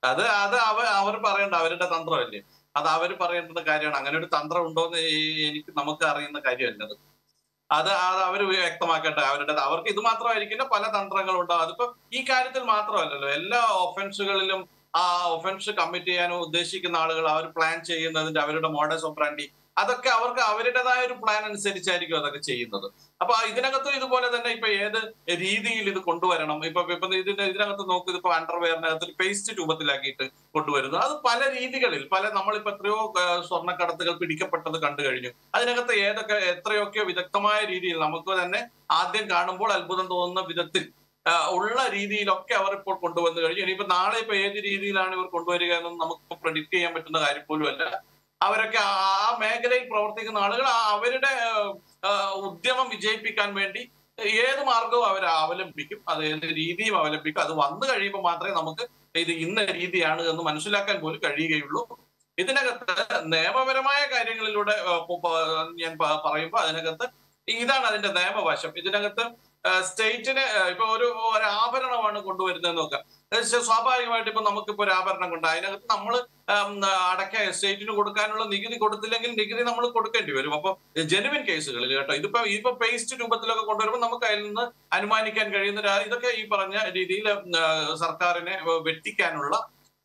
അത് അത് അവ അവർ പറയേണ്ട അവരുടെ തന്ത്രമല്ലേ, അത് അവർ പറയേണ്ട കാര്യമാണ്. അങ്ങനെ ഒരു തന്ത്രം ഉണ്ടോന്ന് എനിക്ക് നമുക്ക് അറിയുന്ന കാര്യമല്ലത്. അത് അത് അവർ വ്യക്തമാക്കട്ടെ അവരുടെ. അവർക്ക് ഇത് മാത്രമായിരിക്കില്ല, പല തന്ത്രങ്ങളുണ്ടാവും. അതിപ്പോ ഈ കാര്യത്തിൽ മാത്രമല്ലല്ലോ, എല്ലാ ഒഫൻസുകളിലും ആ ഒഫൻസ് കമ്മിറ്റ് ചെയ്യാൻ ഉദ്ദേശിക്കുന്ന ആളുകൾ അവർ പ്ലാൻ ചെയ്യുന്നതിന്റെ അവരുടെ മോഡസ് ഓപ്പറാൻഡി അതൊക്കെ അവർക്ക് അവരുടേതായ ഒരു പ്ലാൻ അനുസരിച്ചായിരിക്കും അതൊക്കെ ചെയ്യുന്നത്. അപ്പൊ ഇതിനകത്ത് ഇതുപോലെ തന്നെ ഇപ്പൊ ഏത് രീതിയിൽ ഇത് കൊണ്ടുവരണം, ഇപ്പൊ ഇപ്പൊ ഇതിന്റെ ഇതിനകത്ത് നോക്കൂ, ഇതിപ്പോ അണ്ടർവെയറിനകത്ത് ഒരു പേസ്റ്റ് രൂപത്തിലാക്കിയിട്ട് കൊണ്ടുവരുന്നു. അത് പല രീതികളിൽ പല നമ്മളിപ്പോ എത്രയോ സ്വർണ്ണക്കടത്തുകൾ പിടിക്കപ്പെട്ടത് കണ്ടു കഴിഞ്ഞു. അതിനകത്ത് ഏതൊക്കെ എത്രയൊക്കെ വിദഗ്ധമായ രീതിയിൽ നമുക്ക് തന്നെ ആദ്യം കാണുമ്പോൾ അത്ഭുതം തോന്നുന്ന വിധത്തിൽ ഉള്ള രീതിയിലൊക്കെ അവർ ഇപ്പോൾ കൊണ്ടുവന്നു കഴിഞ്ഞു. ഇനിയിപ്പോ നാളെ ഇപ്പൊ ഏത് രീതിയിലാണ് ഇവർ കൊണ്ടുവരിക എന്നൊന്നും നമുക്ക് പ്രെഡിക്ട് ചെയ്യാൻ പറ്റുന്ന കാര്യം പോലും അല്ല. അവരൊക്കെ ആ മേഖലയിൽ പ്രവർത്തിക്കുന്ന ആളുകൾ അവരുടെ ഉദ്യമം വിജയിപ്പിക്കാൻ വേണ്ടി ഏത് മാർഗവും അവർ അവലംബിക്കും, അത് ഏത് രീതിയും അവലംബിക്കും. അത് വന്നു കഴിയുമ്പോൾ മാത്രമേ നമുക്ക് ഇത് ഇന്ന രീതിയാണ് എന്ന് മനസ്സിലാക്കാൻ പോലും കഴിയുകയുള്ളൂ. ഇതിനകത്ത് നിയമപരമായ കാര്യങ്ങളിലൂടെ ഞാൻ പറയുമ്പോൾ അതിനകത്ത് ഇതാണ് അതിന്റെ നിയമവശം. ഇതിനകത്ത് സ്റ്റേറ്റിന് ഇപ്പൊ ഒരു ആഭരണമാണ് കൊണ്ടുവരുന്നത് നോക്കാം, സ്വാഭാവികമായിട്ട് ഇപ്പൊ നമുക്കിപ്പോ ഒരു ആഭരണം കൊണ്ട് അതിനകത്ത് നമ്മൾ അടയ്ക്ക സ്റ്റേറ്റിന് കൊടുക്കാനുള്ള നികുതി കൊടുത്തില്ലെങ്കിൽ നികുതി നമ്മൾ കൊടുക്കേണ്ടി വരും. അപ്പൊ ജെനുവിൻ കേസുകളിൽ കേട്ടോ, ഇതിപ്പോ ഇപ്പൊ പേസ്റ്റ് രൂപത്തിലൊക്കെ കൊണ്ടുവരുമ്പോൾ നമുക്ക് അതിൽ നിന്ന് അനുമാനിക്കാൻ കഴിയുന്ന ഇതൊക്കെ ഈ പറഞ്ഞ രീതിയിൽ സർക്കാരിനെ വെട്ടിക്കാനുള്ള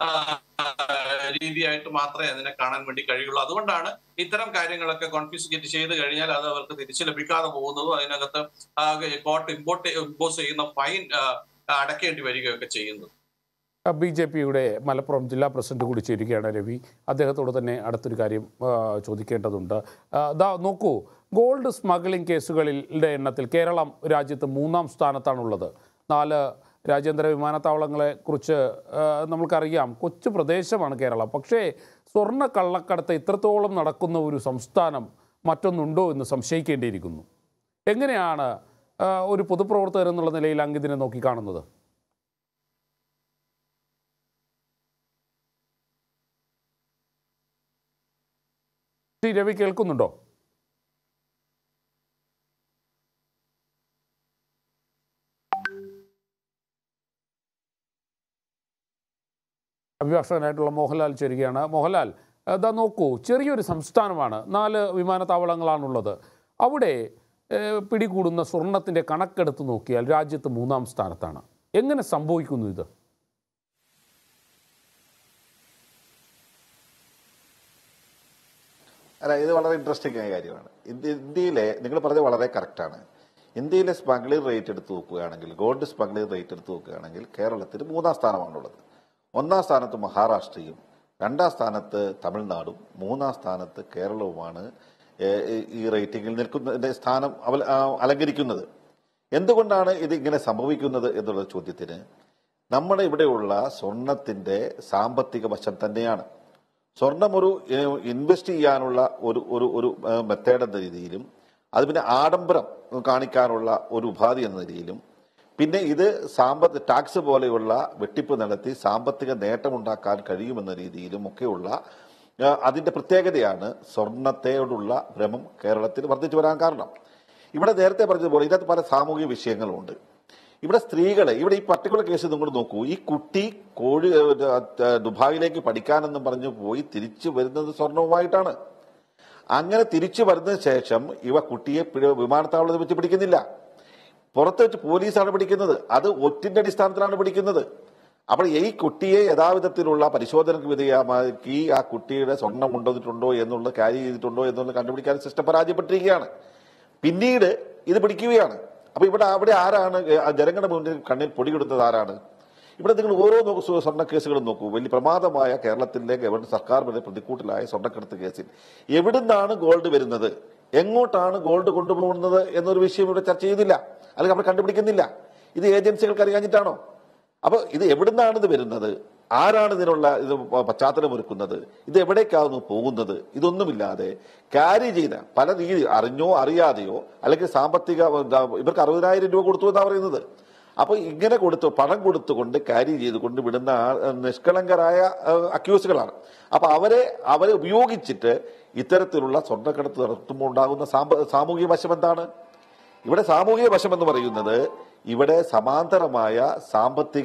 രീതിയായിട്ട് മാത്രമേ അതിനെ കാണാൻ വേണ്ടി കഴിയുള്ളൂ. അതുകൊണ്ടാണ് ഇത്തരം കാര്യങ്ങളൊക്കെ കോൺഫിസ്കേറ്റ് ചെയ്ത് കഴിഞ്ഞാൽ അത് അവർക്ക് തിരിച്ചു ലഭിക്കാതെ പോകുന്നതും അതിനകത്ത് കോർട്ട് ഇമ്പോർട്ട് ഇമ്പോസ് ചെയ്യുന്ന ഫൈൻ അടയ്ക്കേണ്ടി വരികയൊക്കെ ചെയ്യുന്നത്. ബി ജെ പിയുടെ മലപ്പുറം ജില്ലാ പ്രസിഡന്റ് കൂടി ചേരുകയാണ് രവി. അദ്ദേഹത്തോട് തന്നെ അടുത്തൊരു കാര്യം ചോദിക്കേണ്ടതുണ്ട്. ദാ നോക്കൂ, ഗോൾഡ് സ്മഗ്ലിംഗ് കേസുകളുടെ എണ്ണത്തിൽ കേരളം രാജ്യത്ത് മൂന്നാം സ്ഥാനത്താണുള്ളത്. നാല് രാജ്യാന്തര വിമാനത്താവളങ്ങളെ കുറിച്ച് നമുക്കറിയാം, കൊച്ചു പ്രദേശമാണ് കേരളം. പക്ഷേ സ്വർണ്ണ കള്ളക്കടത്ത് ഇത്രത്തോളം നടക്കുന്ന ഒരു സംസ്ഥാനം മറ്റൊന്നുണ്ടോ എന്ന് സംശയിക്കേണ്ടിയിരിക്കുന്നു. എങ്ങനെയാണ് ഒരു പൊതുപ്രവർത്തകർ എന്നുള്ള നിലയിൽ അങ്കിതിനെ നോക്കിക്കാണുന്നത്? ശ്രീ രവി കേൾക്കുന്നുണ്ടോ? അഭിഭാഷകനായിട്ടുള്ള മോഹൻലാൽ ചേരുകയാണ്. മോഹൻലാൽ, അതാ നോക്കൂ, ചെറിയൊരു സംസ്ഥാനമാണ്, നാല് വിമാനത്താവളങ്ങളാണുള്ളത്. അവിടെ പിടികൂടുന്ന സ്വർണത്തിൻ്റെ കണക്കെടുത്ത് നോക്കിയാൽ രാജ്യത്ത് മൂന്നാം സ്ഥാനത്താണ്. എങ്ങനെ സംഭവിക്കുന്നു ഇത്? അല്ല, ഇത് വളരെ ഇൻട്രസ്റ്റിംഗ് ആയ കാര്യമാണ്. ഇന്ത്യ ഇന്ത്യയിലെ നിങ്ങൾ പറഞ്ഞത് വളരെ കറക്റ്റാണ്. ഇന്ത്യയിലെ സ്മഗ്ലിംഗ് റേറ്റ് എടുത്ത് നോക്കുകയാണെങ്കിൽ, ഗോൾഡ് സ്മഗ്ലിംഗ് റേറ്റ് എടുത്ത് നോക്കുകയാണെങ്കിൽ കേരളത്തിൽ മൂന്നാം സ്ഥാനമാണുള്ളത്. ഒന്നാം സ്ഥാനത്ത് മഹാരാഷ്ട്രയും, രണ്ടാം സ്ഥാനത്ത് തമിഴ്നാടും, മൂന്നാം സ്ഥാനത്ത് കേരളവുമാണ് ഈ റേറ്റിംഗിൽ നിൽക്കുന്ന സ്ഥാനം അലങ്കരിക്കുന്നത്. എന്തുകൊണ്ടാണ് ഇത് ഇങ്ങനെ സംഭവിക്കുന്നത് എന്നുള്ള ചോദ്യത്തിന് നമ്മുടെ ഇവിടെയുള്ള സ്വർണത്തിന്റെ സാമ്പത്തിക വശം തന്നെയാണ്. സ്വർണം ഒരു ഇൻവെസ്റ്റ് ചെയ്യാനുള്ള ഒരു ഒരു ഒരു മെത്തേഡ് എന്ന രീതിയിലും, അത് പിന്നെ ആഡംബരം കാണിക്കാനുള്ള ഒരു ഉപാധി എന്ന രീതിയിലും, പിന്നെ ഇത് സാമ്പത്തിക ടാക്സ് പോലെയുള്ള വെട്ടിപ്പ് നടത്തി സാമ്പത്തിക നേട്ടമുണ്ടാക്കാൻ കഴിയുമെന്ന രീതിയിലും ഒക്കെയുള്ള അതിന്റെ പ്രത്യേകതയാണ് സ്വർണത്തോടുള്ള ഭ്രമം കേരളത്തിൽ വർദ്ധിച്ചു വരാൻ കാരണം. ഇവിടെ നേരത്തെ പറഞ്ഞതുപോലെ ഇതിനകത്ത് പല സാമൂഹിക വിഷയങ്ങളുമുണ്ട്. ഇവിടെ സ്ത്രീകളെ, ഇവിടെ ഈ പർട്ടിക്കുലർ കേസ് നിങ്ങൾ നോക്കൂ, ഈ കുട്ടി കോഴി ദുബായിലേക്ക് പഠിക്കാനെന്നും പറഞ്ഞു പോയി തിരിച്ചു വരുന്നത് സ്വർണവുമായിട്ടാണ്. അങ്ങനെ തിരിച്ചു വരുന്നതിന് ശേഷം ഇവ കുട്ടിയെ വിമാനത്താവളത്തിൽ വെച്ച് പിടിക്കുന്നില്ല, പുറത്ത് വെച്ച് പോലീസാണ് പിടിക്കുന്നത്. അത് ഒറ്റിന്റെ അടിസ്ഥാനത്തിലാണ് പിടിക്കുന്നത്. അപ്പോൾ ഈ കുട്ടിയെ യഥാവിധത്തിലുള്ള പരിശോധനയ്ക്ക് വിധേയമാക്കി ആ കുട്ടിയുടെ സ്വർണം കൊണ്ടുവന്നിട്ടുണ്ടോ എന്നുള്ളത്, ക്യാരി ചെയ്തിട്ടുണ്ടോ എന്നുള്ളത് കണ്ടുപിടിക്കാൻ സിസ്റ്റം പരാജയപ്പെട്ടിരിക്കുകയാണ്. പിന്നീട് ഇത് പിടിക്കുകയാണ്. അപ്പൊ ഇവിടെ അവിടെ ആരാണ് ജനങ്ങളുടെ മുന്നിൽ കണ്ണിൽ പൊടി കൊടുത്തത്? ആരാണ്? ഇവിടെ നിങ്ങൾ ഓരോ നോക്കൂ, സ്വർണ്ണ കേസുകളും നോക്കൂ. വലിയ പ്രമാദമായ കേരളത്തിലെ ഗവൺമെന്റ് സർക്കാർ വരെ പ്രതിക്കൂട്ടിലായ സ്വർണ്ണക്കടത്ത് കേസിൽ എവിടുന്നാണ് ഗോൾഡ് വരുന്നത്, എങ്ങോട്ടാണ് ഗോൾഡ് കൊണ്ടുപോകുന്നത് എന്നൊരു വിഷയം ഇവിടെ ചർച്ച ചെയ്യുന്നില്ല, അല്ലെങ്കിൽ നമ്മൾ കണ്ടുപിടിക്കുന്നില്ല. ഇത് ഏജൻസികൾക്ക് അറിയാഞ്ഞിട്ടാണോ? അപ്പൊ ഇത് എവിടുന്നാണ് ഇത് വരുന്നത്, ആരാണ് ഇതിനുള്ള ഇത് പശ്ചാത്തലം ഒരുക്കുന്നത്, ഇത് എവിടേക്കാവുന്നു പോകുന്നത്, ഇതൊന്നുമില്ലാതെ ക്യാരി ചെയ്ത പല രീതി, അറിഞ്ഞോ അറിയാതെയോ, അല്ലെങ്കിൽ സാമ്പത്തിക ഇവർക്ക് അറുപതിനായിരം രൂപ കൊടുത്തു എന്നാണ് പറയുന്നത്. അപ്പൊ ഇങ്ങനെ കൊടുത്തു പണം കൊടുത്തുകൊണ്ട് ക്യാരി ചെയ്തുകൊണ്ട് വിടുന്ന നിഷ്കളങ്കരായ അക്യൂസുകളാണ്. അപ്പൊ അവരെ അവരെ ഉപയോഗിച്ചിട്ട് ഇത്തരത്തിലുള്ള സ്വർണ്ണക്കടത്ത് നടത്തുമ്പോൾ ഉണ്ടാകുന്ന സാമൂഹിക വശം എന്താണ്? ഇവിടെ സാമൂഹിക വശം എന്ന് പറയുന്നത് ഇവിടെ സമാന്തരമായ സാമ്പത്തിക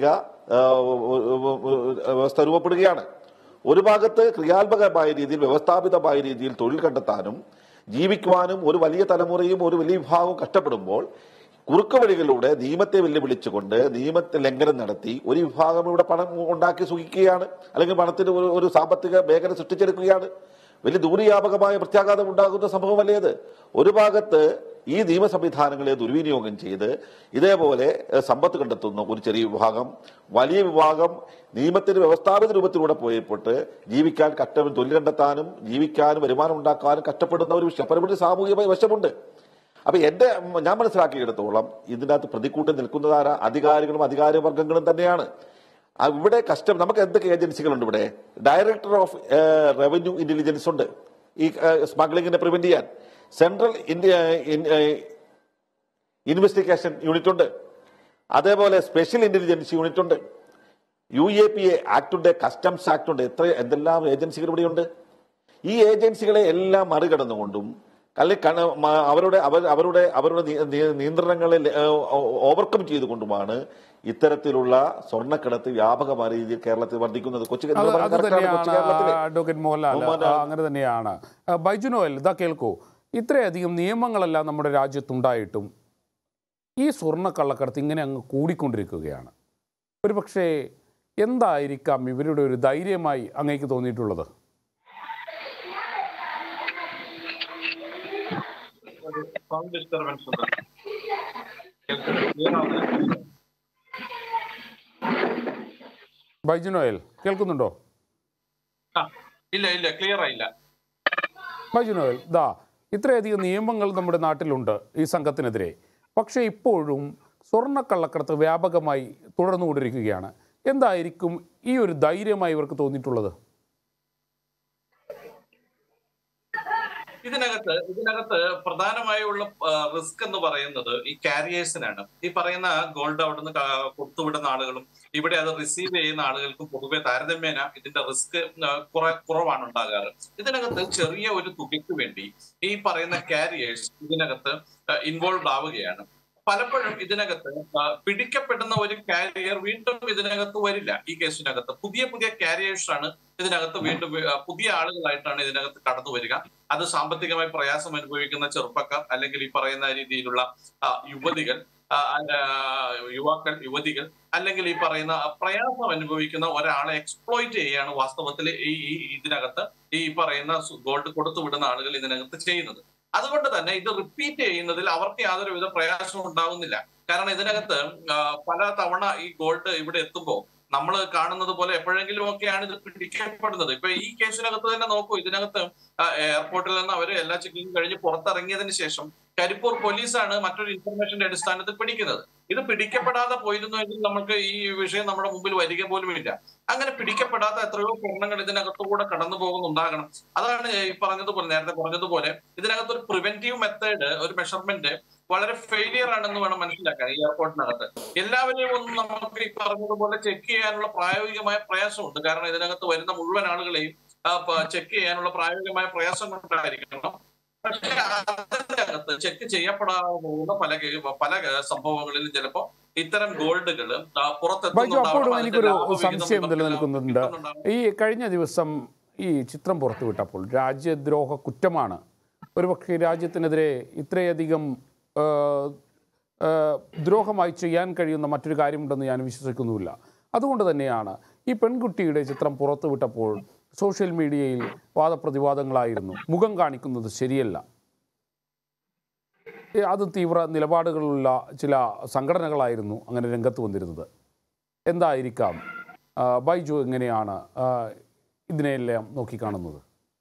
വ്യവസ്ഥ രൂപപ്പെടുകയാണ്. ഒരു ഭാഗത്ത് ക്രിയാത്മകമായ രീതിയിൽ വ്യവസ്ഥാപിതമായ രീതിയിൽ തൊഴിൽ കണ്ടെത്താനും ജീവിക്കുവാനും ഒരു വലിയ തലമുറയും ഒരു വലിയ വിഭാഗവും കഷ്ടപ്പെടുമ്പോൾ കുറുക്കുവഴികളിലൂടെ നിയമത്തെ വെല്ലുവിളിച്ചുകൊണ്ട് നിയമത്തെ ലംഘനം നടത്തി ഒരു വിഭാഗം ഇവിടെ പണം ഉണ്ടാക്കി സുഖിക്കുകയാണ്, അല്ലെങ്കിൽ പണത്തിന് ഒരു ഒരു സാമ്പത്തിക മേഖല സൃഷ്ടിച്ചെടുക്കുകയാണ്. വലിയ ദൂരവ്യാപകമായ പ്രത്യാഘാതം ഉണ്ടാകുന്ന സംഭവമല്ലേ ഇത്? ഒരു ഭാഗത്ത് ഈ നിയമ സംവിധാനങ്ങളെ ദുർവിനിയോഗം ചെയ്ത് ഇതേപോലെ സമ്പത്ത് കണ്ടെത്തുന്ന ഒരു ചെറിയ വിഭാഗം, വലിയ വിഭാഗം നിയമത്തിന്റെ വ്യവസ്ഥാപിത രൂപത്തിലൂടെ പോയപ്പോട്ട് ജീവിക്കാൻ കഷ്ട തൊഴിൽ കണ്ടെത്താനും ജീവിക്കാനും വരുമാനം ഉണ്ടാക്കാനും കഷ്ടപ്പെടുന്ന ഒരു വിഷയം. പരമ്പര സാമൂഹികമായ വശമുണ്ട്. അപ്പൊ എന്റെ ഞാൻ മനസ്സിലാക്കിയെടുത്തോളം ഇതിനകത്ത് പ്രതിക്കൂട്ടി നിൽക്കുന്നതാര അധികാരികളും അധികാരവർഗങ്ങളും തന്നെയാണ്. ഇവിടെ കഷ്ടം. നമുക്ക് എന്തൊക്കെ ഏജൻസികളുണ്ട് ഇവിടെ? ഡയറക്ടർ ഓഫ് റവന്യൂ ഇന്റലിജൻസ് ഉണ്ട് ഈ സ്മഗ്ലിങ്ങിനെ പ്രിവെന്റ് ചെയ്യാൻ. സെൻട്രൽ ഇൻവെസ്റ്റിഗേഷൻ യൂണിറ്റ് ഉണ്ട്, അതേപോലെ സ്പെഷ്യൽ ഇന്റലിജൻസ് യൂണിറ്റ് ഉണ്ട്, U A P A act ഉണ്ട്, കസ്റ്റംസ് ആക്ട് ഉണ്ട്. എത്ര എന്തെല്ലാം ഏജൻസികൾ ഇവിടെയുണ്ട്. ഈ ഏജൻസികളെ എല്ലാം മറികടന്നുകൊണ്ടും അല്ലെങ്കിൽ അവരുടെ അവരുടെ അവരുടെ നിയന്ത്രണങ്ങളെ ഓവർകം ചെയ്തുകൊണ്ടുമാണ് ഇത്തരത്തിലുള്ള സ്വർണ്ണക്കടത്ത് വ്യാപകമായ രീതിയിൽ കേരളത്തിൽ വർദ്ധിക്കുന്നത്. കൊച്ചു അഡ്വക്കേറ്റ് മോഹൻലാൽ അങ്ങനെ തന്നെയാണ്. ബൈജു നോയൽ, ഇതാ കേൾക്കൂ. ഇത്രയധികം നിയമങ്ങളെല്ലാം നമ്മുടെ രാജ്യത്തുണ്ടായിട്ടും ഈ സ്വർണ്ണക്കള്ളക്കടത്ത് ഇങ്ങനെ അങ്ങ് കൂടിക്കൊണ്ടിരിക്കുകയാണ്. ഒരു പക്ഷേ എന്തായിരിക്കാം ഇവരുടെ ഒരു ധൈര്യമായി അങ്ങേക്ക് തോന്നിയിട്ടുള്ളത്? ബൈജു നോയൽ കേൾക്കുന്നുണ്ടോ? ഇല്ല ഇല്ല ക്ലിയർ ആയില്ല. ബൈജു നോയൽ, ദാ ഇത്രയധികം നിയമങ്ങൾ നമ്മുടെ നാട്ടിലുണ്ട് ഈ സംഘത്തിനെതിരെ. പക്ഷേ ഇപ്പോഴും സ്വർണ്ണക്കള്ളക്കടത്ത് വ്യാപകമായി തുടർന്നുകൊണ്ടിരിക്കുകയാണ്. എന്തായിരിക്കും ഈ ഒരു ധൈര്യമായി ഇവർക്ക് തോന്നിയിട്ടുള്ളത്? ഇതിനകത്ത് ഇതിനകത്ത് പ്രധാനമായുള്ള റിസ്ക് എന്ന് പറയുന്നത് ഈ കാരിയേഴ്സിനാണ്. ഈ പറയുന്ന ഗോൾഡ് അവിടുന്ന് കൊടുത്തുവിടുന്ന ആളുകളും ഇവിടെ അത് റിസീവ് ചെയ്യുന്ന ആളുകൾക്കും പൊതുവെ താരതമ്യേന ഇതിന്റെ റിസ്ക് കുറെ കുറവാണ് ഉണ്ടാകാറ്. ഇതിനകത്ത് ചെറിയ ഒരു തുകയ്ക്ക് വേണ്ടി ഈ പറയുന്ന കാരിയേഴ്സ് ഇതിനകത്ത് ഇൻവോൾവ് ആവുകയാണ്. പലപ്പോഴും ഇതിനകത്ത് പിടിക്കപ്പെടുന്ന ഒരു കാരിയർ വീണ്ടും ഇതിനകത്ത് വരില്ല. ഈ കേസിനകത്ത് പുതിയ പുതിയ കാരിയേഴ്സ് ആണ് ഇതിനകത്ത് വീണ്ടും പുതിയ ആളുകളായിട്ടാണ് ഇതിനകത്ത് കടന്നു വരിക. അത് സാമ്പത്തികമായി പ്രയാസം അനുഭവിക്കുന്ന ചെറുപ്പക്കാർ, അല്ലെങ്കിൽ ഈ പറയുന്ന രീതിയിലുള്ള യുവതികൾ, യുവാക്കൾ, യുവതികൾ, അല്ലെങ്കിൽ ഈ പറയുന്ന പ്രയാസം അനുഭവിക്കുന്ന ഒരാളെ എക്സ്പ്ലോയിറ്റ് ചെയ്യുകയാണ് വാസ്തവത്തിൽ ഈ ഇതിനകത്ത് ഈ പറയുന്ന ഗോൾഡ് കൊടുത്തുവിടുന്ന ആളുകൾ ഇതിനകത്ത് ചെയ്യുന്നത്. അതുകൊണ്ട് തന്നെ ഇത് റിപ്പീറ്റ് ചെയ്യുന്നതിൽ അവർക്ക് യാതൊരുവിധ പ്രയാസവും ഉണ്ടാവുന്നില്ല. കാരണം ഇതിനകത്ത് പല തവണ ഈ ഗോൾഡ് ഇവിടെ എത്തുമ്പോൾ നമ്മൾ കാണുന്നത് പോലെ എപ്പോഴെങ്കിലും ഒക്കെയാണ് ഇത് പിടിക്കപ്പെടുന്നത്. ഇപ്പൊ ഈ കേസിനകത്ത് തന്നെ നോക്കൂ, ഇതിനകത്ത് എയർപോർട്ടിൽ നിന്ന് അവർ എല്ലാ ചെക്കിങ്ങും കഴിഞ്ഞ് പുറത്തിറങ്ങിയതിന് ശേഷം കരിപ്പൂർ പോലീസാണ് മറ്റൊരു ഇൻഫർമേഷന്റെ അടിസ്ഥാനത്തിൽ പിടിക്കുന്നത്. ഇത് പിടിക്കപ്പെടാതെ പോയിരുന്നുവെങ്കിൽ നമുക്ക് ഈ വിഷയം നമ്മുടെ മുമ്പിൽ വരിക പോലും ഇല്ല. അങ്ങനെ പിടിക്കപ്പെടാത്ത എത്രയോ സ്വർണ്ണങ്ങൾ ഇതിനകത്തുകൂടെ കടന്നു പോകുന്നുണ്ടാകണം. അതാണ് ഈ പറഞ്ഞതുപോലെ, നേരത്തെ പറഞ്ഞതുപോലെ ഇതിനകത്ത് ഒരു പ്രിവെന്റീവ് മെത്തേഡ്, ഒരു മെഷർമെന്റ് വളരെ ഫെയിലിയർ ആണെന്ന് വേണം മനസ്സിലാക്കാൻ. ഈ എയർപോർട്ടിനകത്ത് എല്ലാവരെയും ഒന്നും നമുക്ക് ഈ പറഞ്ഞതുപോലെ ചെക്ക് ചെയ്യാനുള്ള പ്രായോഗികമായ പ്രയാസമുണ്ട്. കാരണം ഇതിനകത്ത് വരുന്ന മുഴുവൻ ആളുകളെയും ചെക്ക് ചെയ്യാനുള്ള പ്രായോഗികമായ പ്രയാസം കൊണ്ടായിരിക്കണം. പക്ഷെ അതിനകത്ത് ചെക്ക് ചെയ്യപ്പെടാതെ പോകുന്ന പല പല സംഭവങ്ങളിലും ചിലപ്പോ ഇത്തരം ഗോൾഡുകൾ പുറത്തെത്തുന്നു. എനിക്കൊരു സംശയം നിലനിൽക്കുന്നുണ്ട്. ഈ കഴിഞ്ഞ ദിവസം ഈ ചിത്രം പുറത്തുവിട്ടപ്പോൾ രാജ്യദ്രോഹ കുറ്റമാണ്. ഒരുപക്ഷെ രാജ്യത്തിനെതിരെ ഇത്രയധികം ദ്രോഹമായി ചെയ്യാൻ കഴിയുന്ന മറ്റൊരു കാര്യമുണ്ടെന്ന് ഞാൻ വിശ്വസിക്കുന്നുമില്ല. അതുകൊണ്ട് തന്നെയാണ് ഈ പെൺകുട്ടിയുടെ ചിത്രം പുറത്തുവിട്ടപ്പോൾ സോഷ്യൽ മീഡിയയിൽ വാദപ്രതിവാദങ്ങളായിരുന്നു. മുഖം കാണിക്കുന്നത് ശരിയല്ല, അത് തീവ്ര നിലപാടുകളുള്ള ചില സംഘടനകളായിരുന്നു അങ്ങനെ രംഗത്ത് വന്നിരുന്നത്. എന്തായിരിക്കാം ബൈജു, എങ്ങനെയാണ് ഇതിനെല്ലാം നോക്കിക്കാണുന്നത്?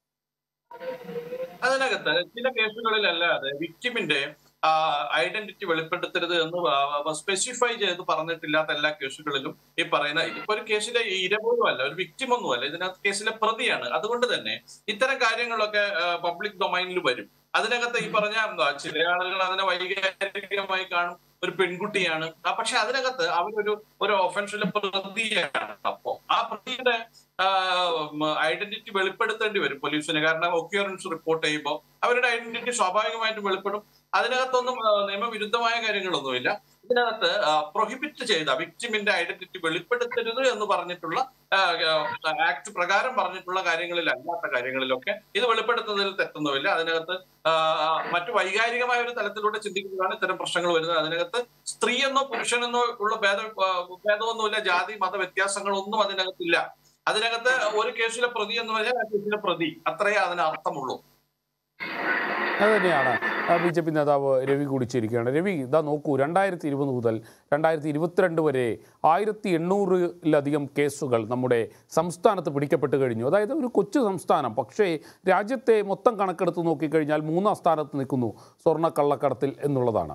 അതിനകത്ത് ചില കേസുകളിലല്ലാതെ വിക്ടിമിന്റെ ഐഡന്റിറ്റി വെളിപ്പെടുത്തരുത് എന്ന് സ്പെസിഫൈ ചെയ്ത് പറഞ്ഞിട്ടില്ലാത്ത എല്ലാ കേസുകളിലും ഈ പറയുന്ന ഇതിപ്പോ ഒരു കേസിലെ ഇരപോലും അല്ല, ഒരു വിക്ടിം ഒന്നുമല്ല, ഇതിനകത്ത് കേസിലെ പ്രതിയാണ്. അതുകൊണ്ട് തന്നെ ഇത്തരം കാര്യങ്ങളൊക്കെ പബ്ലിക് ഡൊമൈനിൽ വരും. അതിനകത്ത് ഈ പറഞ്ഞ ചില ആളുകൾ അതിനെ വൈകാരികമായി കാണും, ഒരു പെൺകുട്ടിയാണ്. പക്ഷെ അതിനകത്ത് അവരൊരു ഒരു ഒഫൻസിലെ പ്രതിയാണ്. അപ്പോ ആ പ്രതിയുടെ ഐഡന്റിറ്റി വെളിപ്പെടുത്തേണ്ടി വരും പോലീസിന്. കാരണം ഒക്യൂറൻസ് റിപ്പോർട്ട് ചെയ്യുമ്പോൾ അവരുടെ ഐഡന്റിറ്റി സ്വാഭാവികമായിട്ട് വെളിപ്പെടും. അതിനകത്തൊന്നും നിയമവിരുദ്ധമായ കാര്യങ്ങളൊന്നുമില്ല. ഇതിനകത്ത് പ്രൊഹിബിറ്റ് ചെയ്ത വിക്ടിമിന്റെ ഐഡന്റിറ്റി വെളിപ്പെടുത്തരുത് എന്ന് പറഞ്ഞിട്ടുള്ള ആക്ട് പ്രകാരം പറഞ്ഞിട്ടുള്ള കാര്യങ്ങളിൽ അല്ലാത്ത കാര്യങ്ങളിലൊക്കെ ഇത് വെളിപ്പെടുത്തുന്നതിൽ തെറ്റൊന്നുമില്ല. അതിനകത്ത് മറ്റു വൈകാരികമായ ഒരു തലത്തിലൂടെ ചിന്തിക്കുന്നതാണ് ഇത്തരം പ്രശ്നങ്ങൾ വരുന്നത്. അതിനകത്ത് സ്ത്രീയെന്നോ പുരുഷനെന്നോ ഉള്ള ഭേദ ഭേദമൊന്നുമില്ല, ജാതി മത വ്യത്യാസങ്ങളൊന്നും അതിനകത്തില്ല. അതിനകത്ത് ഒരു കേസിലെ പ്രതി എന്ന് പറഞ്ഞാൽ ആ കേസിലെ പ്രതി, അത്രയേ അതിന് അർത്ഥമുള്ളൂ. അത് തന്നെയാണ് ബി ജെ പി നേതാവ് രവി കൂടി ചേരുകയാണ്. രവി, ഇതാ നോക്കൂ, രണ്ടായിരത്തി ഇരുപത് മുതൽ രണ്ടായിരത്തി ഇരുപത്തിരണ്ട് വരെ ആയിരത്തി എണ്ണൂറിലധികം കേസുകൾ നമ്മുടെ സംസ്ഥാനത്ത് പിടിക്കപ്പെട്ട് കഴിഞ്ഞു. അതായത് ഒരു കൊച്ചു സംസ്ഥാനം, പക്ഷേ രാജ്യത്തെ മൊത്തം കണക്കെടുത്ത് നോക്കിക്കഴിഞ്ഞാൽ മൂന്നാം സ്ഥാനത്ത് നിൽക്കുന്നു സ്വർണ്ണക്കള്ളക്കടത്തിൽ എന്നുള്ളതാണ്.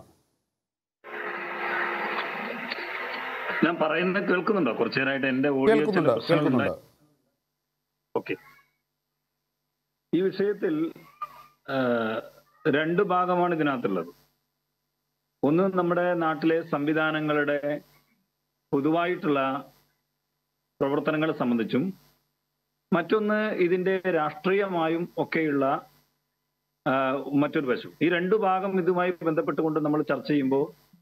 ഞാൻ പറയുന്നത് കേൾക്കുന്നുണ്ടോ? കുറച്ചു നേരമായിട്ട് എന്റെ കേൾക്കുന്നുണ്ട് കേൾക്കുന്നുണ്ട് ഓക്കെ. ഈ വിഷയത്തിൽ രണ്ട് ഭാഗമാണ് ഇതിനകത്തുള്ളത്. ഒന്ന് നമ്മുടെ നാട്ടിലെ സംവിധാനങ്ങളുടെ പൊതുവായിട്ടുള്ള പ്രവർത്തനങ്ങളെ സംബന്ധിച്ചും, മറ്റൊന്ന് ഇതിന്റെ രാഷ്ട്രീയമായും ഒക്കെയുള്ള മറ്റൊരു വശം. ഈ രണ്ടു ഭാഗം ഇതുമായി ബന്ധപ്പെട്ടുകൊണ്ട് നമ്മൾ ചർച്ച ചെയ്യുമ്പോൾ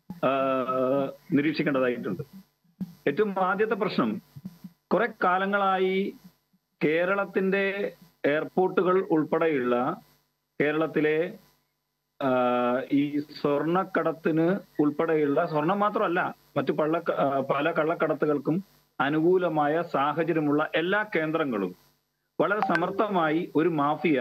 നിരീക്ഷിക്കേണ്ടതായിട്ടുണ്ട്. ഏറ്റവും ആദ്യത്തെ പ്രശ്നം, കുറെ കാലങ്ങളായി കേരളത്തിന്റെ എയർപോർട്ടുകൾ ഉൾപ്പെടെയുള്ള കേരളത്തിലെ ഈ സ്വർണ്ണക്കടത്തിന് ഉൾപ്പെടെയുള്ള, സ്വർണം മാത്രമല്ല മറ്റു പള്ള പല കള്ളക്കടത്തുകൾക്കും അനുകൂലമായ സാഹചര്യമുള്ള എല്ലാ കേന്ദ്രങ്ങളും വളരെ സമർത്ഥമായി ഒരു മാഫിയ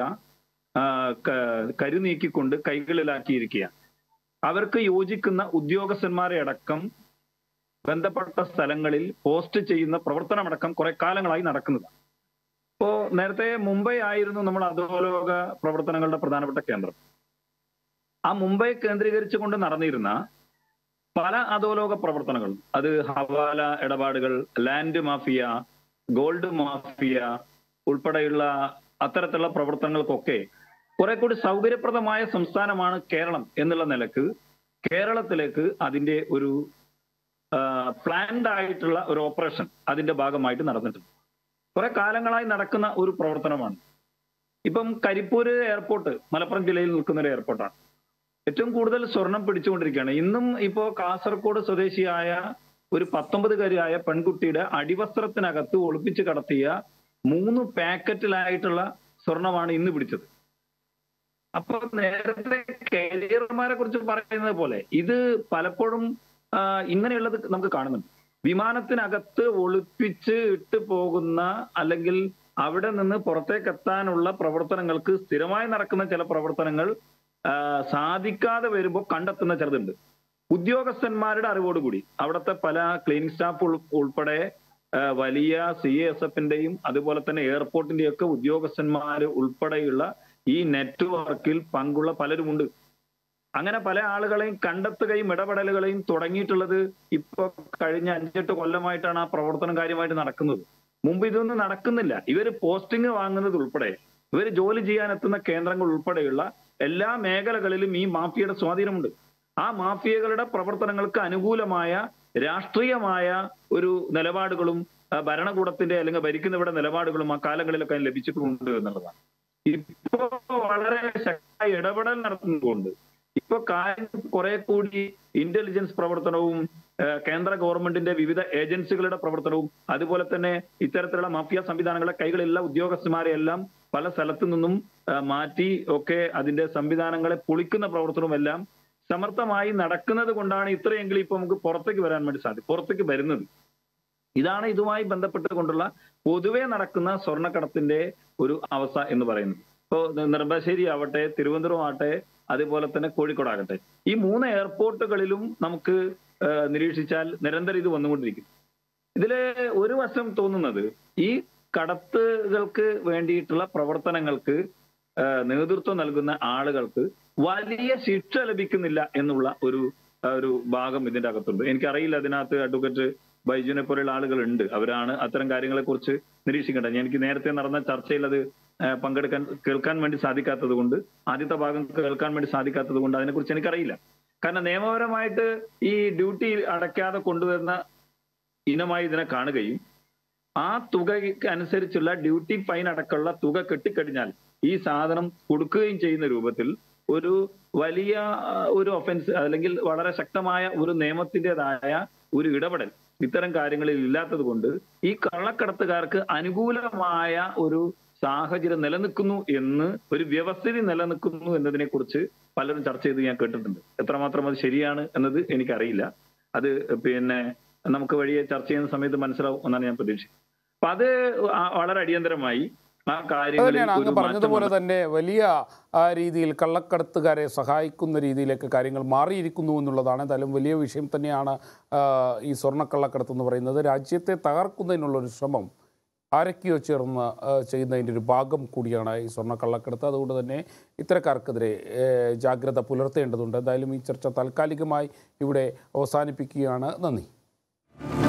കരുനീക്കിക്കൊണ്ട് കൈകളിലാക്കിയിരിക്കുകയാണ്. അവർക്ക് യോജിക്കുന്ന ഉദ്യോഗസ്ഥന്മാരെ അടക്കം ബന്ധപ്പെട്ട സ്ഥലങ്ങളിൽ പോസ്റ്റ് ചെയ്യുന്ന പ്രവർത്തനമടക്കം കുറെ കാലങ്ങളായി നടക്കുന്നതാണ്. ഇപ്പോ നേരത്തെ മുംബൈ ആയിരുന്നു നമ്മൾ അധോലോക പ്രവർത്തനങ്ങളുടെ പ്രധാനപ്പെട്ട കേന്ദ്രം. ആ മുംബൈ കേന്ദ്രീകരിച്ചുകൊണ്ട് നടന്നിരുന്ന പല അധോലോക പ്രവർത്തനങ്ങളും, അത് ഹവാല ഇടപാടുകൾ, ലാൻഡ് മാഫിയ, ഗോൾഡ് മാഫിയ ഉൾപ്പെടെയുള്ള അത്തരത്തിലുള്ള പ്രവർത്തനങ്ങൾക്കൊക്കെ കുറെ കൂടി സൗകര്യപ്രദമായ സംസ്ഥാനമാണ് കേരളം എന്നുള്ള നിലക്ക് കേരളത്തിലേക്ക് അതിന്റെ ഒരു പ്ലാൻഡ് ആയിട്ടുള്ള ഒരു ഓപ്പറേഷൻ അതിന്റെ ഭാഗമായിട്ട് നടന്നിട്ടുണ്ട്. കുറെ കാലങ്ങളായി നടക്കുന്ന ഒരു പ്രവർത്തനമാണ്. ഇപ്പം കരിപ്പൂര് എയർപോർട്ട് മലപ്പുറം ജില്ലയിൽ നിൽക്കുന്ന ഒരു എയർപോർട്ടാണ്. ഏറ്റവും കൂടുതൽ സ്വർണം പിടിച്ചുകൊണ്ടിരിക്കുകയാണ്. ഇന്നും ഇപ്പോ കാസർഗോഡ് സ്വദേശിയായ ഒരു പത്തൊമ്പതുകാരിയായ പെൺകുട്ടിയുടെ അടിവസ്ത്രത്തിനകത്ത് ഒളിപ്പിച്ച് കടത്തിയ മൂന്ന് പാക്കറ്റിലായിട്ടുള്ള സ്വർണമാണ് ഇന്ന് പിടിച്ചത്. അപ്പൊ നേരത്തെ കാരിയർമാരെ കുറിച്ച് പറയുന്നത് പോലെ ഇത് പലപ്പോഴും ഇങ്ങനെയുള്ളത് നമുക്ക് കാണുന്നുണ്ട്. വിമാനത്തിനകത്ത് ഒളിപ്പിച്ച് ഇട്ട് പോകുന്ന അല്ലെങ്കിൽ അവിടെ നിന്ന് പുറത്തേക്ക് എത്താനുള്ള പ്രവർത്തനങ്ങൾക്ക് സ്ഥിരമായി നടക്കുന്ന ചില പ്രവർത്തനങ്ങൾ സാധിക്കാതെ വരുമ്പോൾ കണ്ടെത്തുന്ന ചിലതുണ്ട്. ഉദ്യോഗസ്ഥന്മാരുടെ അറിവോടുകൂടി അവിടുത്തെ പല ക്ലീനിങ് സ്റ്റാഫ് ഉൾപ്പെടെ വലിയ സി എസ് എഫിന്റെയും അതുപോലെ തന്നെ എയർപോർട്ടിന്റെയും ഒക്കെ ഉദ്യോഗസ്ഥന്മാര് ഉൾപ്പെടെയുള്ള ഈ നെറ്റ്വർക്കിൽ പങ്കുള്ള പലരുമുണ്ട്. അങ്ങനെ പല ആളുകളെയും കണ്ടെത്തുകയും ഇടപെടലുകളെയും തുടങ്ങിയിട്ടുള്ളത് ഇപ്പൊ കഴിഞ്ഞ അഞ്ചെട്ട് കൊല്ലമായിട്ടാണ് ആ പ്രവർത്തനം കാര്യമായിട്ട് നടക്കുന്നത്. മുമ്പ് ഇതൊന്നും നടക്കുന്നില്ല. ഇവര് പോസ്റ്റിംഗ് വാങ്ങുന്നത് ഉൾപ്പെടെ, ഇവര് ജോലി ചെയ്യാൻ എത്തുന്ന കേന്ദ്രങ്ങൾ ഉൾപ്പെടെയുള്ള എല്ലാ മേഖലകളിലും ഈ മാഫിയയുടെ സ്വാധീനമുണ്ട്. ആ മാഫിയകളുടെ പ്രവർത്തനങ്ങൾക്ക് അനുകൂലമായ രാഷ്ട്രീയമായ ഒരു നിലപാടുകളും ഭരണകൂടത്തിന്റെ അല്ലെങ്കിൽ ഭരിക്കുന്നവരുടെ നിലപാടുകളും ആ കാലങ്ങളിലൊക്കെ ലഭിച്ചിട്ടുണ്ട് എന്നുള്ളതാണ്. ഇപ്പോ വളരെ ശക്തമായ ഇടപെടൽ നടത്തുന്നതുകൊണ്ട് ഇപ്പൊ കാര്യം കുറെ കൂടി ഇന്റലിജൻസ് പ്രവർത്തനവും കേന്ദ്ര ഗവൺമെന്റിന്റെ വിവിധ ഏജൻസികളുടെ പ്രവർത്തനവും അതുപോലെ തന്നെ ഇത്തരത്തിലുള്ള മാഫിയ സംവിധാനങ്ങളുടെ കൈകളിലുള്ള ഉദ്യോഗസ്ഥന്മാരെ എല്ലാം പല സ്ഥലത്തു നിന്നും മാറ്റി ഒക്കെ അതിന്റെ സംവിധാനങ്ങളെ പൊളിക്കുന്ന പ്രവർത്തനവും എല്ലാം സമർത്ഥമായി നടക്കുന്നത് കൊണ്ടാണ് ഇത്രയെങ്കിലും ഇപ്പൊ നമുക്ക് പുറത്തേക്ക് വരാൻ വേണ്ടി സാധിക്കും പുറത്തേക്ക് വരുന്നത്. ഇതാണ് ഇതുമായി ബന്ധപ്പെട്ടുകൊണ്ടുള്ള പൊതുവെ നടക്കുന്ന സ്വർണ്ണക്കടത്തിന്റെ ഒരു അവസ്ഥ എന്ന് പറയുന്നത്. ഇപ്പോ നെടുമ്പാശ്ശേരി ആവട്ടെ, തിരുവനന്തപുരം ആവട്ടെ, അതുപോലെ തന്നെ കോഴിക്കോടാകട്ടെ, ഈ മൂന്ന് എയർപോർട്ടുകളിലും നമുക്ക് നിരീക്ഷിച്ചാൽ നിരന്തരം ഇത് വന്നുകൊണ്ടിരിക്കും. ഇതില് ഒരു വശം തോന്നുന്നത് ഈ കടത്തുകൾക്ക് വേണ്ടിയിട്ടുള്ള പ്രവർത്തനങ്ങൾക്ക് നേതൃത്വം നൽകുന്ന ആളുകൾക്ക് വലിയ ശിക്ഷ ലഭിക്കുന്നില്ല എന്നുള്ള ഒരു ഒരു ഭാഗം ഇതിന്റെ അകത്തുണ്ട്. എനിക്കറിയില്ല, അതിനകത്ത് അഡ്വക്കേറ്റ് ബൈജുവിനെ പോലെയുള്ള ആളുകളുണ്ട്, അവരാണ് അത്തരം കാര്യങ്ങളെ കുറിച്ച് നിരീക്ഷിക്കേണ്ടത്. എനിക്ക് നേരത്തെ നടന്ന ചർച്ചയിൽ അത് പങ്കെടുക്കാൻ കേൾക്കാൻ വേണ്ടി സാധിക്കാത്തത് കൊണ്ട്, ആദ്യത്തെ ഭാഗം കേൾക്കാൻ വേണ്ടി സാധിക്കാത്തത് കൊണ്ട് അതിനെക്കുറിച്ച് എനിക്കറിയില്ല. കാരണം നിയമപരമായിട്ട് ഈ ഡ്യൂട്ടി അടയ്ക്കാതെ കൊണ്ടുവരുന്ന ഇനമായി ഇതിനെ കാണുകയും ആ തുകയ്ക്ക് അനുസരിച്ചുള്ള ഡ്യൂട്ടി ഫൈൻ അടക്കമുള്ള തുക കെട്ടിക്കഴിഞ്ഞാൽ ഈ സാധനം കൊടുക്കുകയും ചെയ്യുന്ന രൂപത്തിൽ ഒരു വലിയ ഒരു ഒഫൻസ് അല്ലെങ്കിൽ വളരെ ശക്തമായ ഒരു നിയമത്തിൻ്റെതായ ഒരു ഇടപെടൽ ഇത്തരം കാര്യങ്ങളിൽ ഇല്ലാത്തത് കൊണ്ട് ഈ കള്ളക്കടത്തുകാർക്ക് അനുകൂലമായ ഒരു സാഹചര്യം നിലനിൽക്കുന്നു എന്ന്, ഒരു വ്യവസ്ഥിതി നിലനിൽക്കുന്നു എന്നതിനെ കുറിച്ച് പലരും ചർച്ച ചെയ്ത് ഞാൻ കേട്ടിട്ടുണ്ട്. എത്രമാത്രം അത് ശരിയാണ് എന്നത് എനിക്കറിയില്ല. അത് പിന്നെ നമുക്ക് വഴിയെ ചർച്ച ചെയ്യുന്ന സമയത്ത് മനസ്സിലാവും എന്നാണ് ഞാൻ പ്രതീക്ഷിക്കുന്നത്. അപ്പൊ അത് വളരെ അടിയന്തരമായി ആ കാര്യങ്ങളിൽ അങ്ങ് പറഞ്ഞതുപോലെ തന്നെ വലിയ രീതിയിൽ കള്ളക്കടത്തുകാരെ സഹായിക്കുന്ന രീതിയിലേക്ക് കാര്യങ്ങൾ മാറിയിരിക്കുന്നു എന്നുള്ളതാണ്. എന്തായാലും വലിയ വിഷയം തന്നെയാണ് ഈ സ്വർണ്ണക്കള്ളക്കടത്ത് എന്ന് പറയുന്നത്. രാജ്യത്തെ തകർക്കുന്നതിനുള്ളൊരു ശ്രമം ആരൊക്കെയോ ചേർന്ന് ചെയ്യുന്നതിൻ്റെ ഒരു ഭാഗം കൂടിയാണ് ഈ സ്വർണ്ണക്കള്ളക്കടത്ത്. അതുകൊണ്ട് തന്നെ ഇത്തരക്കാർക്കെതിരെ ജാഗ്രത പുലർത്തേണ്ടതുണ്ട്. എന്തായാലും ഈ ചർച്ച താൽക്കാലികമായി ഇവിടെ അവസാനിപ്പിക്കുകയാണ്. നന്ദി.